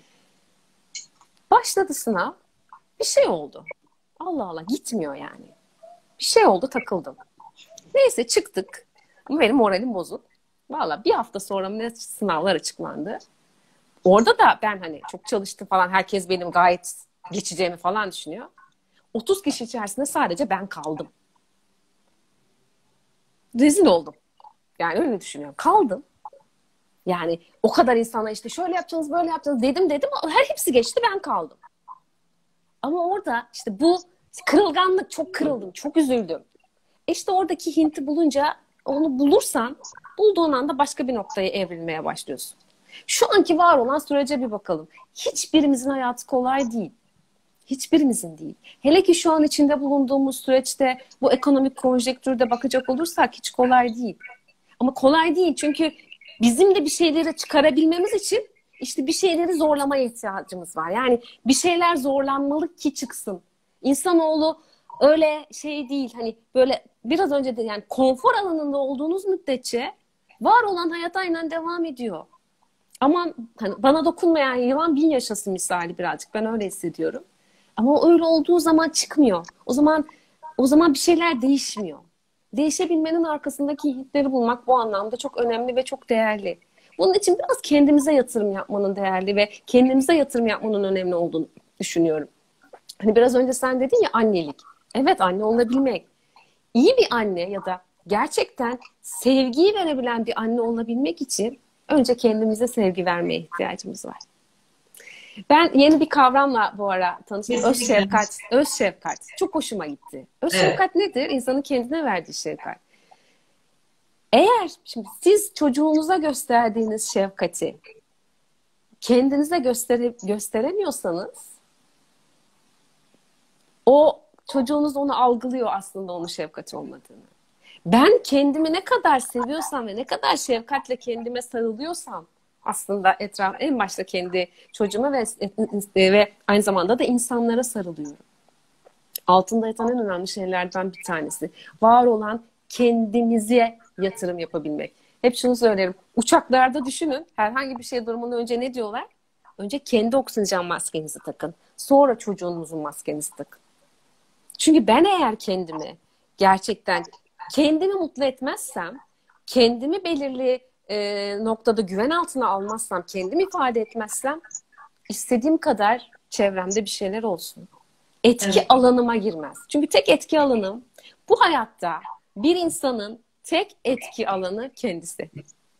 Başladı sınav. Bir şey oldu. Allah Allah gitmiyor yani. Bir şey oldu takıldım. Neyse çıktık. Ama benim moralim bozuk. Valla bir hafta sonra ne sınavlar açıklandı. Orada da ben hani çok çalıştım falan. Herkes benim gayet geçeceğimi falan düşünüyor. 30 kişi içerisinde sadece ben kaldım. Rezil oldum. Yani öyle düşünüyorum. Kaldım. Yani o kadar insana işte şöyle yapacaksınız, böyle yapacaksınız dedim. Hepsi geçti ben kaldım. Ama orada işte bu kırılganlık çok kırıldım. Çok üzüldüm. İşte oradaki hinti bulunca onu bulursan bulduğun anda başka bir noktaya evrilmeye başlıyorsun. Şu anki var olan sürece bir bakalım. Hiçbirimizin hayatı kolay değil. Hiçbirimizin değil. Hele ki şu an içinde bulunduğumuz süreçte bu ekonomik konjektürde bakacak olursak hiç kolay değil. Ama kolay değil çünkü bizim de bir şeyleri çıkarabilmemiz için işte bir şeyleri zorlamaya ihtiyacımız var. Yani bir şeyler zorlanmalı ki çıksın. İnsanoğlu öyle şey değil. Hani böyle biraz önce de yani konfor alanında olduğunuz müddetçe var olan hayat aynen devam ediyor. Ama hani bana dokunmayan yılan bin yaşasın misali birazcık. Ben öyle hissediyorum. Ama öyle olduğu zaman çıkmıyor. O zaman bir şeyler değişmiyor. Değişebilmenin arkasındaki hitleri bulmak bu anlamda çok önemli ve çok değerli. Bunun için biraz kendimize yatırım yapmanın değerli ve kendimize yatırım yapmanın önemli olduğunu düşünüyorum. Hani biraz önce sen dedin ya annelik. Evet anne olabilmek. İyi bir anne ya da gerçekten sevgiyi verebilen bir anne olabilmek için önce kendimize sevgi vermeye ihtiyacımız var. Ben yeni bir kavramla bu ara tanıştım. Öz şefkat. Öz şefkat. Çok hoşuma gitti. Öz şefkat nedir? İnsanın kendine verdiği şefkat. Eğer şimdi siz çocuğunuza gösterdiğiniz şefkati kendinize gösteremiyorsanız o çocuğunuz onu algılıyor aslında onun şefkati olmadığını. Ben kendimi ne kadar seviyorsam ve ne kadar şefkatle kendime sarılıyorsam aslında en başta kendi çocuğuma ve aynı zamanda da insanlara sarılıyorum. Altında yatan en önemli şeylerden bir tanesi. Var olan kendimize yatırım yapabilmek. Hep şunu söylerim. Uçaklarda düşünün. Herhangi bir şey durumundan önce ne diyorlar? Önce kendi oksijen maskenizi takın. Sonra çocuğunuzun maskenizi takın. Çünkü ben eğer gerçekten kendimi mutlu etmezsem, kendimi belirli noktada güven altına almazsam, kendimi ifade etmezsem istediğim kadar çevremde bir şeyler olsun. Etki alanıma girmez. Çünkü tek etki alanım bu hayatta bir insanın tek etki alanı kendisi.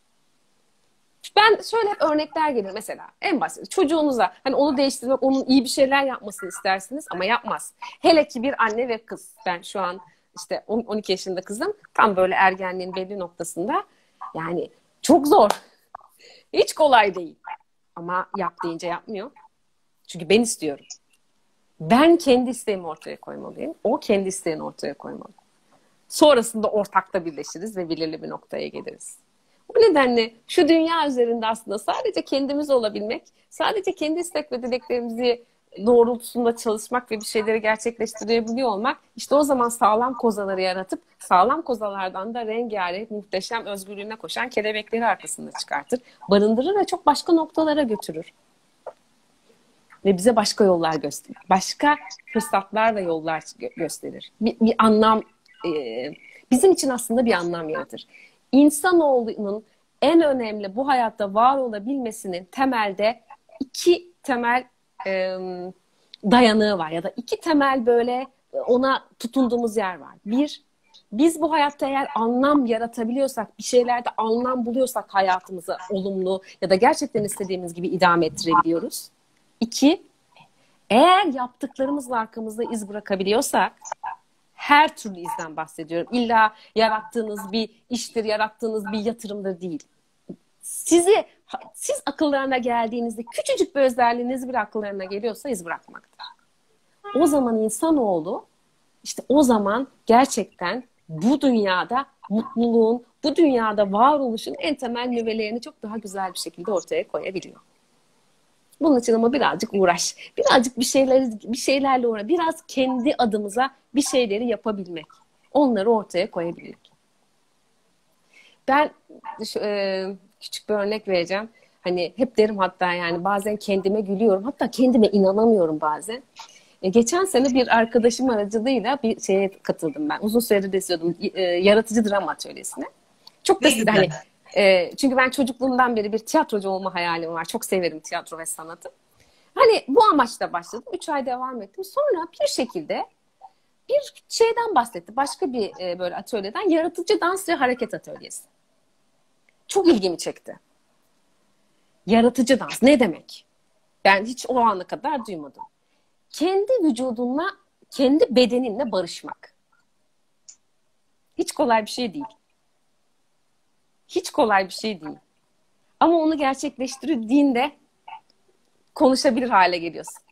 Ben şöyle hep örnekler gelir mesela. En basit çocuğunuza hani onu değiştirmek, onun iyi bir şeyler yapmasını istersiniz ama yapmaz. Hele ki bir anne ve kız. Ben şu an işte 12 yaşında kızım. Tam böyle ergenliğin belli noktasında. Yani çok zor. Hiç kolay değil. Ama yap deyince yapmıyor. Çünkü ben istiyorum. Ben kendi isteğimi ortaya koymalıyım. O kendi isteğini ortaya koymalı. Sonrasında ortakta birleşiriz ve belirli bir noktaya geliriz. O nedenle şu dünya üzerinde aslında sadece kendimiz olabilmek, sadece kendi istek ve dileklerimizi doğrultusunda çalışmak ve bir şeyleri gerçekleştirebiliyor olmak, işte o zaman sağlam kozaları yaratıp sağlam kozalardan da rengarenk, muhteşem özgürlüğüne koşan kelebekleri arkasında çıkartır, barındırır ve çok başka noktalara götürür. Ve bize başka yollar gösterir. Başka fırsatlar ve yollar gösterir. Bir anlam, bizim için aslında bir anlam yaratır. İnsanoğlunun en önemli bu hayatta var olabilmesinin temelde iki temel dayanığı var. Ya da iki temel böyle ona tutunduğumuz yer var. Bir, biz bu hayatta eğer anlam yaratabiliyorsak, bir şeylerde anlam buluyorsak hayatımızı olumlu ya da gerçekten istediğimiz gibi idame ettirebiliyoruz. İki, eğer yaptıklarımızla arkamızda iz bırakabiliyorsak, her türlü izden bahsediyorum. İlla yarattığınız bir iştir, yarattığınız bir yatırımdır değil. Siz akıllarına geldiğinizde küçücük bir özelliğiniz bir akıllarına geliyorsa iz bırakmaktır. O zaman insanoğlu, işte o zaman gerçekten bu dünyada mutluluğun, bu dünyada varoluşun en temel nüvelerini çok daha güzel bir şekilde ortaya koyabiliyor. Bunun için ama birazcık uğraş, birazcık bir şeylerle uğraş, biraz kendi adımıza bir şeyleri yapabilmek, onları ortaya koyabilmek. Ben küçük bir örnek vereceğim. Hani hep derim hatta, yani bazen kendime gülüyorum, hatta kendime inanamıyorum bazen. Geçen sene bir arkadaşım aracılığıyla bir şeye katıldım ben. Uzun süredir de istiyordum. Yaratıcı drama atölyesine. Çok basit hani. Çünkü ben çocukluğumdan beri bir tiyatrocu olma hayalim var. Çok severim tiyatro ve sanatı. Hani bu amaçla başladım. 3 ay devam ettim. Sonra bir şekilde bir şeyden bahsetti. Başka bir böyle atölyeden. Yaratıcı dans ve hareket atölyesi. Çok ilgimi çekti. Yaratıcı dans ne demek? Ben hiç o ana kadar duymadım. Kendi vücudunla, kendi bedeninle barışmak. Hiç kolay bir şey değil. Hiç kolay bir şey değil. Ama onu gerçekleştirdiğinde konuşabilir hale geliyorsun.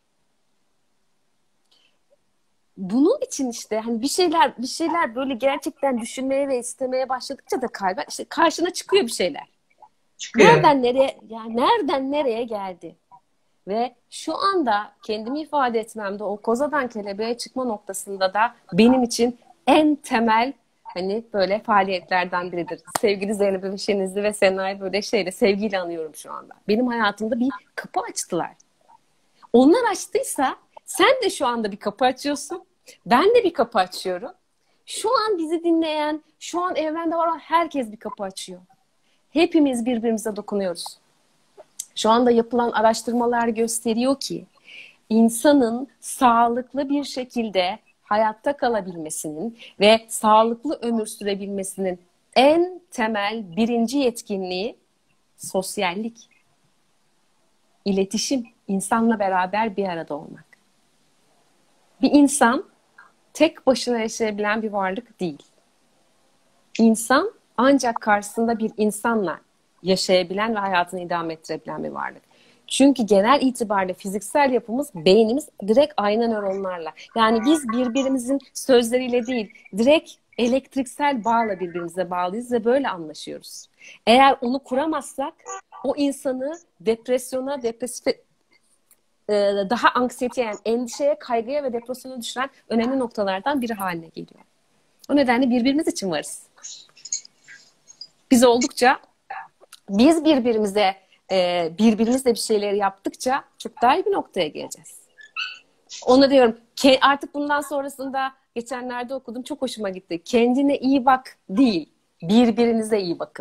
Bunun için işte hani bir şeyler böyle gerçekten düşünmeye ve istemeye başladıkça da kalben işte karşına çıkıyor bir şeyler. Çıkıyor. Nereden nereye geldi? Ve şu anda kendimi ifade etmemde o kozadan kelebeğe çıkma noktasında da benim için en temel hani böyle faaliyetlerden biridir. Sevgili Zeynep Öfşenizli ve Sena'yı böyle sevgiyle anıyorum şu anda. Benim hayatımda bir kapı açtılar. Onlar açtıysa sen de şu anda bir kapı açıyorsun. Ben de bir kapı açıyorum. Şu an bizi dinleyen, şu an evrende var olan herkes bir kapı açıyor. Hepimiz birbirimize dokunuyoruz. Şu anda yapılan araştırmalar gösteriyor ki insanın sağlıklı bir şekilde hayatta kalabilmesinin ve sağlıklı ömür sürebilmesinin en temel birinci yetkinliği sosyallik, iletişim, insanla beraber bir arada olmak. Bir insan tek başına yaşayabilen bir varlık değil. İnsan ancak karşısında bir insanla yaşayabilen ve hayatını idame ettirebilen bir varlık. Çünkü genel itibariyle fiziksel yapımız, beynimiz direkt ayna nöronlarla. Yani biz birbirimizin sözleriyle değil, direkt elektriksel bağla birbirimize bağlıyız ve böyle anlaşıyoruz. Eğer onu kuramazsak o insanı depresyona, daha anksiyeteye, yani endişeye, kaygıya ve depresyona düşüren önemli noktalardan biri haline geliyor. O nedenle birbirimiz için varız. Biz oldukça, biz birbirimizle bir şeyleri yaptıkça çok daha iyi bir noktaya geleceğiz. Ona diyorum ki artık bundan sonrasında geçenlerde okudum, çok hoşuma gitti. Kendine iyi bak değil, birbirinize iyi bakın.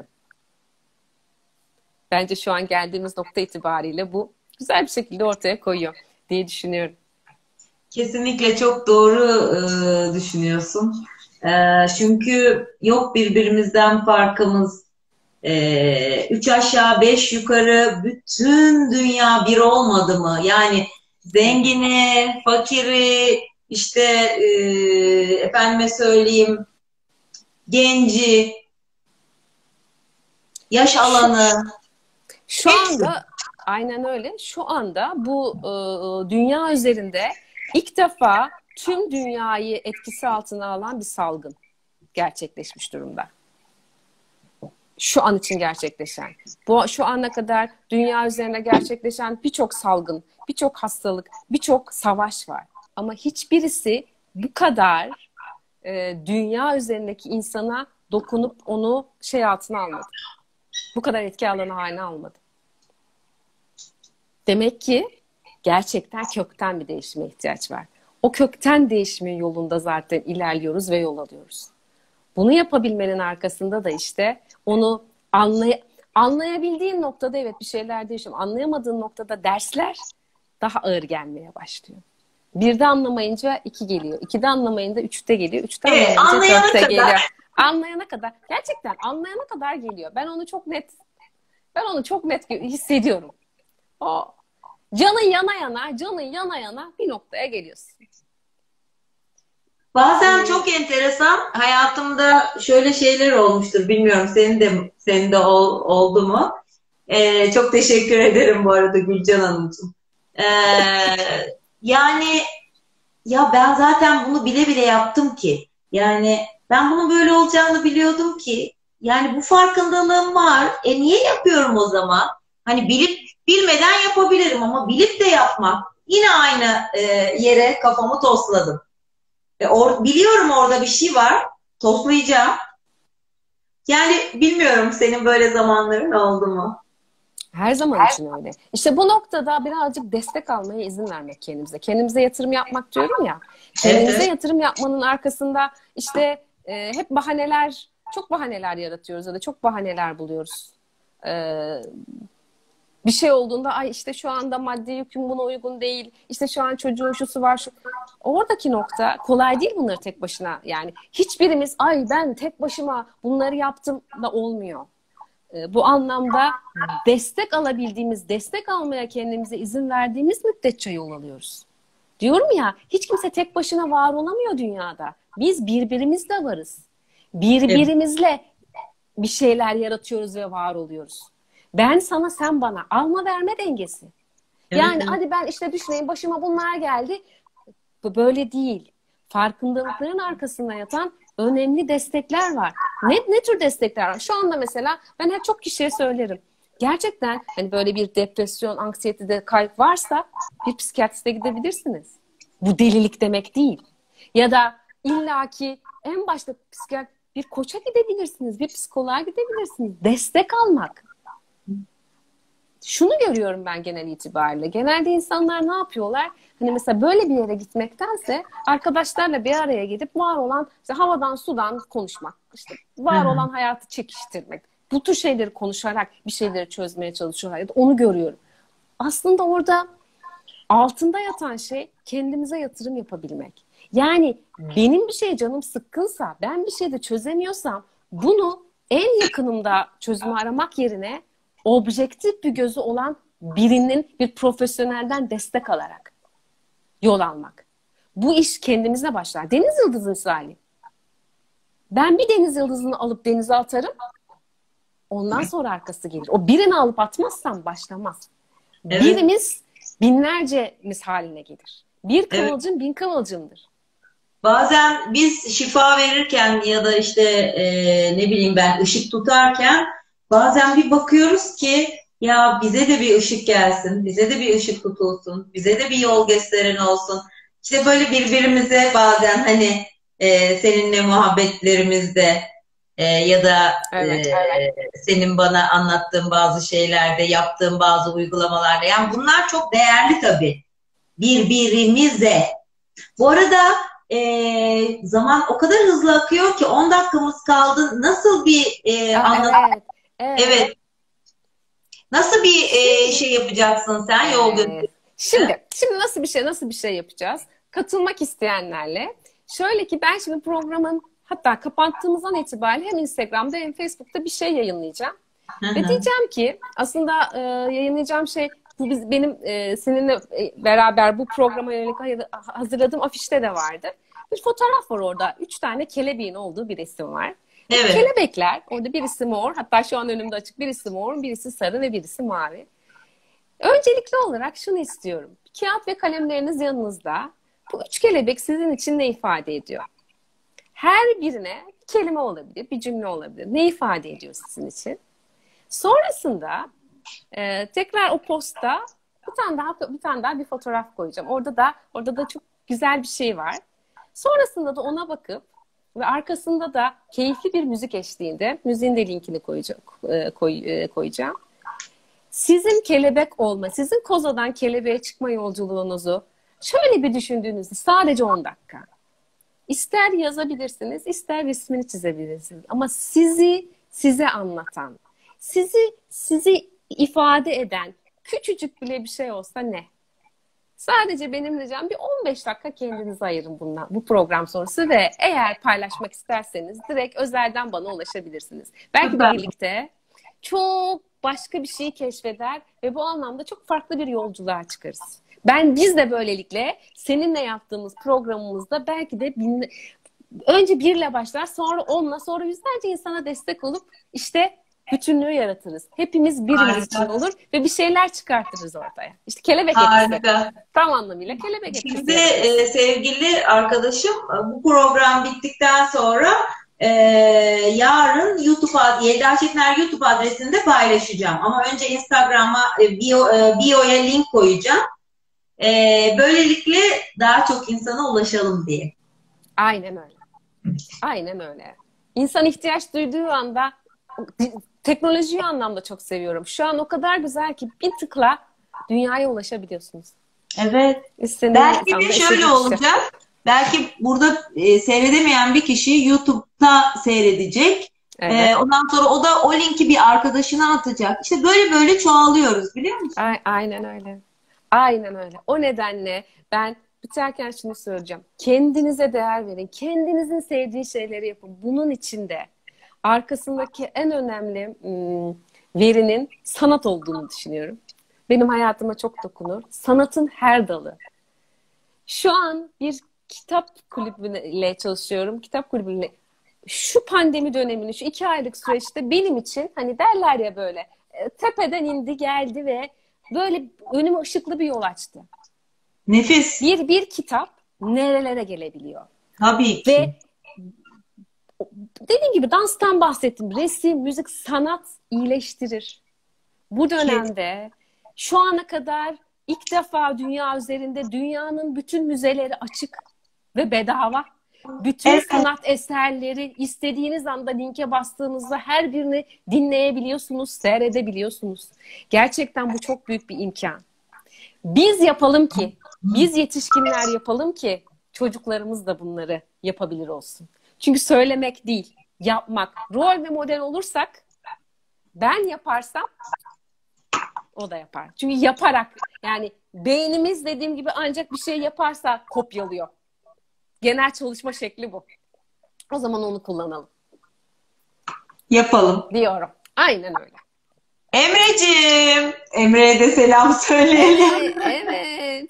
Bence şu an geldiğimiz nokta itibariyle bu güzel bir şekilde ortaya koyuyor diye düşünüyorum. Kesinlikle çok doğru düşünüyorsun. Çünkü yok birbirimizden farkımız. 3 aşağı 5 yukarı bütün dünya bir olmadı mı? Yani zengini, fakiri, işte efendime söyleyeyim genci, yaş alanı. Şu anda aynen öyle. Şu anda bu dünya üzerinde ilk defa tüm dünyayı etkisi altına alan bir salgın gerçekleşmiş durumda. Şu an için gerçekleşen, şu ana kadar dünya üzerine gerçekleşen birçok salgın, birçok hastalık, birçok savaş var. Ama hiçbirisi bu kadar dünya üzerindeki insana dokunup onu şey altına almadı. Bu kadar etki alanı haline almadı. Demek ki gerçekten kökten bir değişime ihtiyaç var. O kökten değişimin yolunda zaten ilerliyoruz ve yol alıyoruz. Bunu yapabilmenin arkasında da işte onu anlayabildiğin noktada evet bir şeyler değişiyor. Anlayamadığın noktada dersler daha ağır gelmeye başlıyor. Birde anlamayınca 2 geliyor. 2'de anlamayınca 3'te geliyor. 3'te anlamayınca 4'te geliyor. Anlayana kadar. Gerçekten anlayana kadar geliyor. Ben onu çok net hissediyorum. O canın yana yana bir noktaya geliyorsun. Bazen çok enteresan hayatımda şöyle şeyler olmuştur. Bilmiyorum senin de oldu mu? Çok teşekkür ederim bu arada Gülcan Hanımcığım. Yani ya ben zaten bunu bile bile yaptım ki. Yani ben bunun böyle olacağını biliyordum ki. Yani bu farkındalığım var. Niye yapıyorum o zaman? Hani bilmeden yapabilirim ama bilip de yapmak. Yine aynı yere kafamı tosladım. Biliyorum orada bir şey var. Toslayacağım. Yani bilmiyorum senin böyle zamanların oldu mu? Her zaman için öyle. İşte bu noktada birazcık destek almaya izin vermek kendimize. Kendimize yatırım yapmak diyorum ya. Kendimize yatırım yapmanın arkasında işte hep çok bahaneler yaratıyoruz ya da çok bahaneler buluyoruz. Bir şey olduğunda ay işte şu anda maddi yüküm buna uygun değil. İşte şu an çocuğun şusu var şu. Oradaki nokta kolay değil bunları tek başına. Yani hiçbirimiz ay ben tek başıma bunları yaptım da olmuyor. Bu anlamda destek almaya kendimize izin verdiğimiz müddetçe yol alıyoruz. Diyorum ya hiç kimse tek başına var olamıyor dünyada. Biz birbirimizle varız. Birbirimizle bir şeyler yaratıyoruz ve var oluyoruz. Ben sana sen bana alma verme dengesi. Yani hadi ben işte düşüneyim başıma bunlar geldi. Bu böyle değil. Farkındalıkların arkasında yatan önemli destekler var. Ne tür destekler var? Şu anda mesela ben hep çok kişiye söylerim. Gerçekten hani böyle bir depresyon, anksiyetede kayıp varsa bir psikiyatriste gidebilirsiniz. Bu delilik demek değil. Ya da illaki en başta bir koça gidebilirsiniz, bir psikoloğa gidebilirsiniz. Destek almak. Şunu görüyorum ben genel itibariyle. Genelde insanlar ne yapıyorlar? Hani mesela böyle bir yere gitmektense arkadaşlarla bir araya gidip var olan işte havadan sudan konuşmak, işte var olan hayatı çekiştirmek. Bu tür şeyleri konuşarak bir şeyleri çözmeye çalışıyorlar. Ya da onu görüyorum. Aslında orada altında yatan şey kendimize yatırım yapabilmek. Yani benim bir şeye canım sıkkınsa, ben bir şeyde çözemiyorsam bunu en yakınımda çözümü aramak yerine objektif bir gözü olan birinin, bir profesyonelden destek alarak yol almak. Bu iş kendimize başlar. Deniz yıldızı misali. Ben bir deniz yıldızını alıp denize atarım. Ondan sonra arkası gelir. O birini alıp atmazsam başlamaz. Evet. Birimiz binlercemiz haline gelir. Bir kıvılcım bin kıvılcımdır. Bazen biz şifa verirken ya da işte ne bileyim ben ışık tutarken bazen bir bakıyoruz ki ya bize de bir ışık gelsin, bize de bir ışık tutulsun, bize de bir yol gösteren olsun. İşte böyle birbirimize bazen hani seninle muhabbetlerimizde ya da senin bana anlattığın bazı şeylerde, yaptığın bazı uygulamalarda. Yani bunlar çok değerli tabii. Birbirimize. Bu arada zaman o kadar hızlı akıyor ki 10 dakikamız kaldı. Nasıl bir anlatım? Evet. Nasıl bir şey yapacaksın sen yol gösterisi? Şimdi nasıl bir şey yapacağız? Katılmak isteyenlerle. Şöyle ki ben şimdi programın hatta kapattığımızdan itibaren hem Instagram'da hem Facebook'ta bir şey yayınlayacağım. Ve diyeceğim ki aslında yayınlayacağım şey bu benim seninle beraber bu programa yönelik hazırladığım afişte de vardı. Bir fotoğraf var orada. 3 tane kelebeğin olduğu bir resim var. Evet. Kelebekler orada birisi mor hatta şu an önümde açık birisi mor, birisi sarı ve birisi mavi. Öncelikli olarak şunu istiyorum. Kağıt ve kalemleriniz yanınızda. Bu 3 kelebek sizin için ne ifade ediyor? Her birine bir kelime olabilir, bir cümle olabilir. Ne ifade ediyor sizin için? Sonrasında tekrar o posta bir tane daha bir fotoğraf koyacağım. Orada da çok güzel bir şey var. Sonrasında da ona bakıp ve arkasında da keyifli bir müzik eşliğinde, müziğin de linkini koyacağım. Sizin kelebek olma, sizin kozadan kelebeğe çıkma yolculuğunuzu şöyle bir düşündüğünüzde sadece 10 dakika. İster yazabilirsiniz, ister resmini çizebilirsiniz. Ama size anlatan, sizi ifade eden küçücük bile bir şey olsa ne? Sadece benim ricam bir 15 dakika kendinize ayırın bu program sonrası ve eğer paylaşmak isterseniz direkt özelden bana ulaşabilirsiniz. Belki de birlikte çok başka bir şeyi keşfeder ve bu anlamda çok farklı bir yolculuğa çıkarız. Biz de böylelikle seninle yaptığımız programımızda belki de önce birle başlar, sonra 10'la, sonra yüzlerce insana destek olup işte bütünlüğü yaratırız. Hepimiz birimiz için olur ve bir şeyler çıkartırız ortaya. İşte kelebek etkisi. Tam anlamıyla kelebek etkisi. Şimdi sevgili arkadaşım, bu program bittikten sonra yarın Yelda Çetiner YouTube adresinde paylaşacağım. Ama önce Instagram'a bio'ya link koyacağım. Böylelikle daha çok insana ulaşalım diye. Aynen öyle. Aynen öyle. İnsan ihtiyaç duyduğu anda teknolojiyi anlamda çok seviyorum. Şu an o kadar güzel ki bir tıkla dünyaya ulaşabiliyorsunuz. Evet. Belki de şöyle olacak. Belki burada seyredemeyen bir kişi YouTube'da seyredecek. Evet. Ondan sonra o da o linki bir arkadaşına atacak. İşte böyle çoğalıyoruz, biliyor musun? Aynen öyle. Aynen öyle. O nedenle ben biterken şunu söyleyeceğim. Kendinize değer verin. Kendinizin sevdiği şeyleri yapın. Bunun içinde arkasındaki en önemli verinin sanat olduğunu düşünüyorum. Benim hayatıma çok dokunur. Sanatın her dalı. Şu an bir kitap kulübüyle çalışıyorum. Kitap kulübüyle. Şu pandemi dönemini, şu 2 aylık süreçte benim için hani derler ya böyle tepeden indi geldi ve böyle önüme ışıklı bir yol açtı. Nefis. Bir kitap nerelere gelebiliyor. Tabii ki. Ve dediğim gibi danstan bahsettim. Resim, müzik, sanat iyileştirir. Bu dönemde şu ana kadar ilk defa dünya üzerinde dünyanın bütün müzeleri açık ve bedava. Bütün sanat eserleri istediğiniz anda linke bastığınızda her birini dinleyebiliyorsunuz, seyredebiliyorsunuz. Gerçekten bu çok büyük bir imkan. Biz yapalım ki, biz yetişkinler yapalım ki çocuklarımız da bunları yapabilir olsun. Çünkü söylemek değil, yapmak. Rol ve model olursak, ben yaparsam o da yapar. Çünkü yaparak, yani beynimiz dediğim gibi ancak bir şey yaparsa kopyalıyor. Genel çalışma şekli bu. O zaman onu kullanalım. Yapalım. Diyorum. Aynen öyle. Emreciğim. Emre'ye de selam söyleyelim. Evet.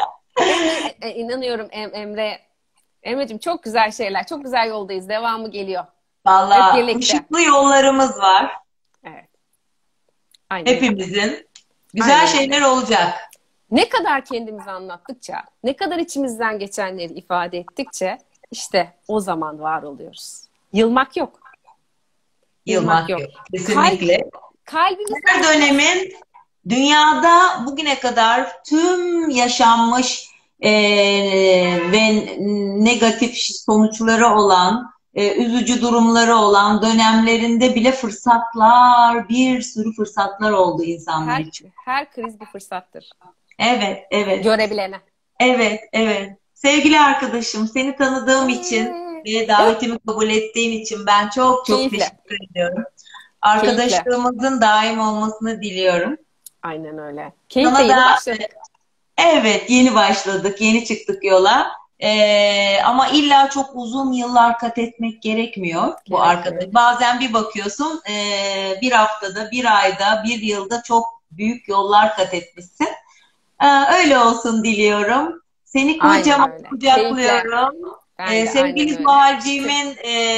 İnanıyorum Emre. Emre'cim çok güzel şeyler. Çok güzel yoldayız. Devamı geliyor. Vallahi ışıklı yollarımız var. Evet. Aynen. Hepimizin. Güzel şeyler olacak. Ne kadar kendimizi anlattıkça, ne kadar içimizden geçenleri ifade ettikçe işte o zaman var oluyoruz. Yılmak yok. Yılmak yok. Kesinlikle. Kalbimiz her dönemin dünyada bugüne kadar tüm yaşanmış ve negatif sonuçları olan, üzücü durumları olan dönemlerinde bile bir sürü fırsatlar oldu insanlar için. Her kriz bir fırsattır. Evet, evet. Görebilene. Evet, evet. Sevgili arkadaşım, seni tanıdığım için ve davetimi kabul ettiğin için ben çok teşekkür ediyorum. Arkadaşlığımızın daim olmasını diliyorum. Aynen öyle. Keyifle yeni başladık. Evet, yeni başladık, yeni çıktık yola. Ama illa çok uzun yıllar kat etmek gerekmiyor bu arkadaş. Bazen bir bakıyorsun bir haftada, bir ayda, bir yılda çok büyük yollar kat etmişsin. Öyle olsun diliyorum. Seni kocaman kucaklıyorum. Sevgili Zuhal'ciğimin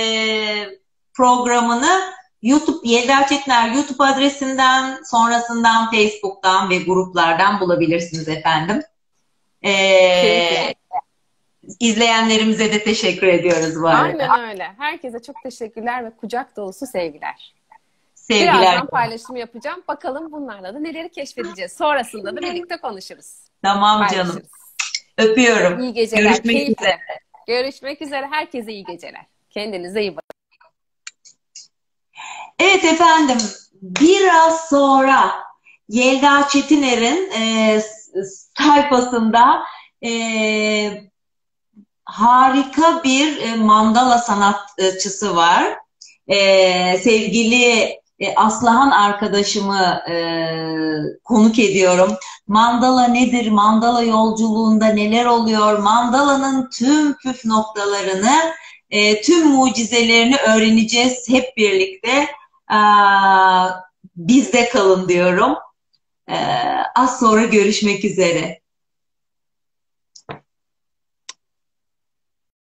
programını Yelda Çetiner YouTube adresinden, sonrasından Facebook'tan ve gruplardan bulabilirsiniz efendim. izleyenlerimize de teşekkür ediyoruz bu arada. Aynen öyle. Herkese çok teşekkürler ve kucak dolusu sevgiler. Sevgiler. Birazdan paylaşım yapacağım. Bakalım bunlarla da neleri keşfedeceğiz. Sonrasında da birlikte konuşuruz. Tamam Paylaşırız. canım. Öpüyorum. İyi geceler. Görüşmek Keyifle. üzere. Görüşmek üzere. Herkese iyi geceler. Kendinize iyi bakın. Evet efendim, biraz sonra Yelda Çetiner'in sayfasında harika bir mandala sanatçısı var. Sevgili Aslıhan arkadaşımı konuk ediyorum. Mandala nedir? Mandala yolculuğunda neler oluyor? Mandalanın tüm püf noktalarını, tüm mucizelerini öğreneceğiz hep birlikte. Bizde kalın diyorum. Az sonra görüşmek üzere.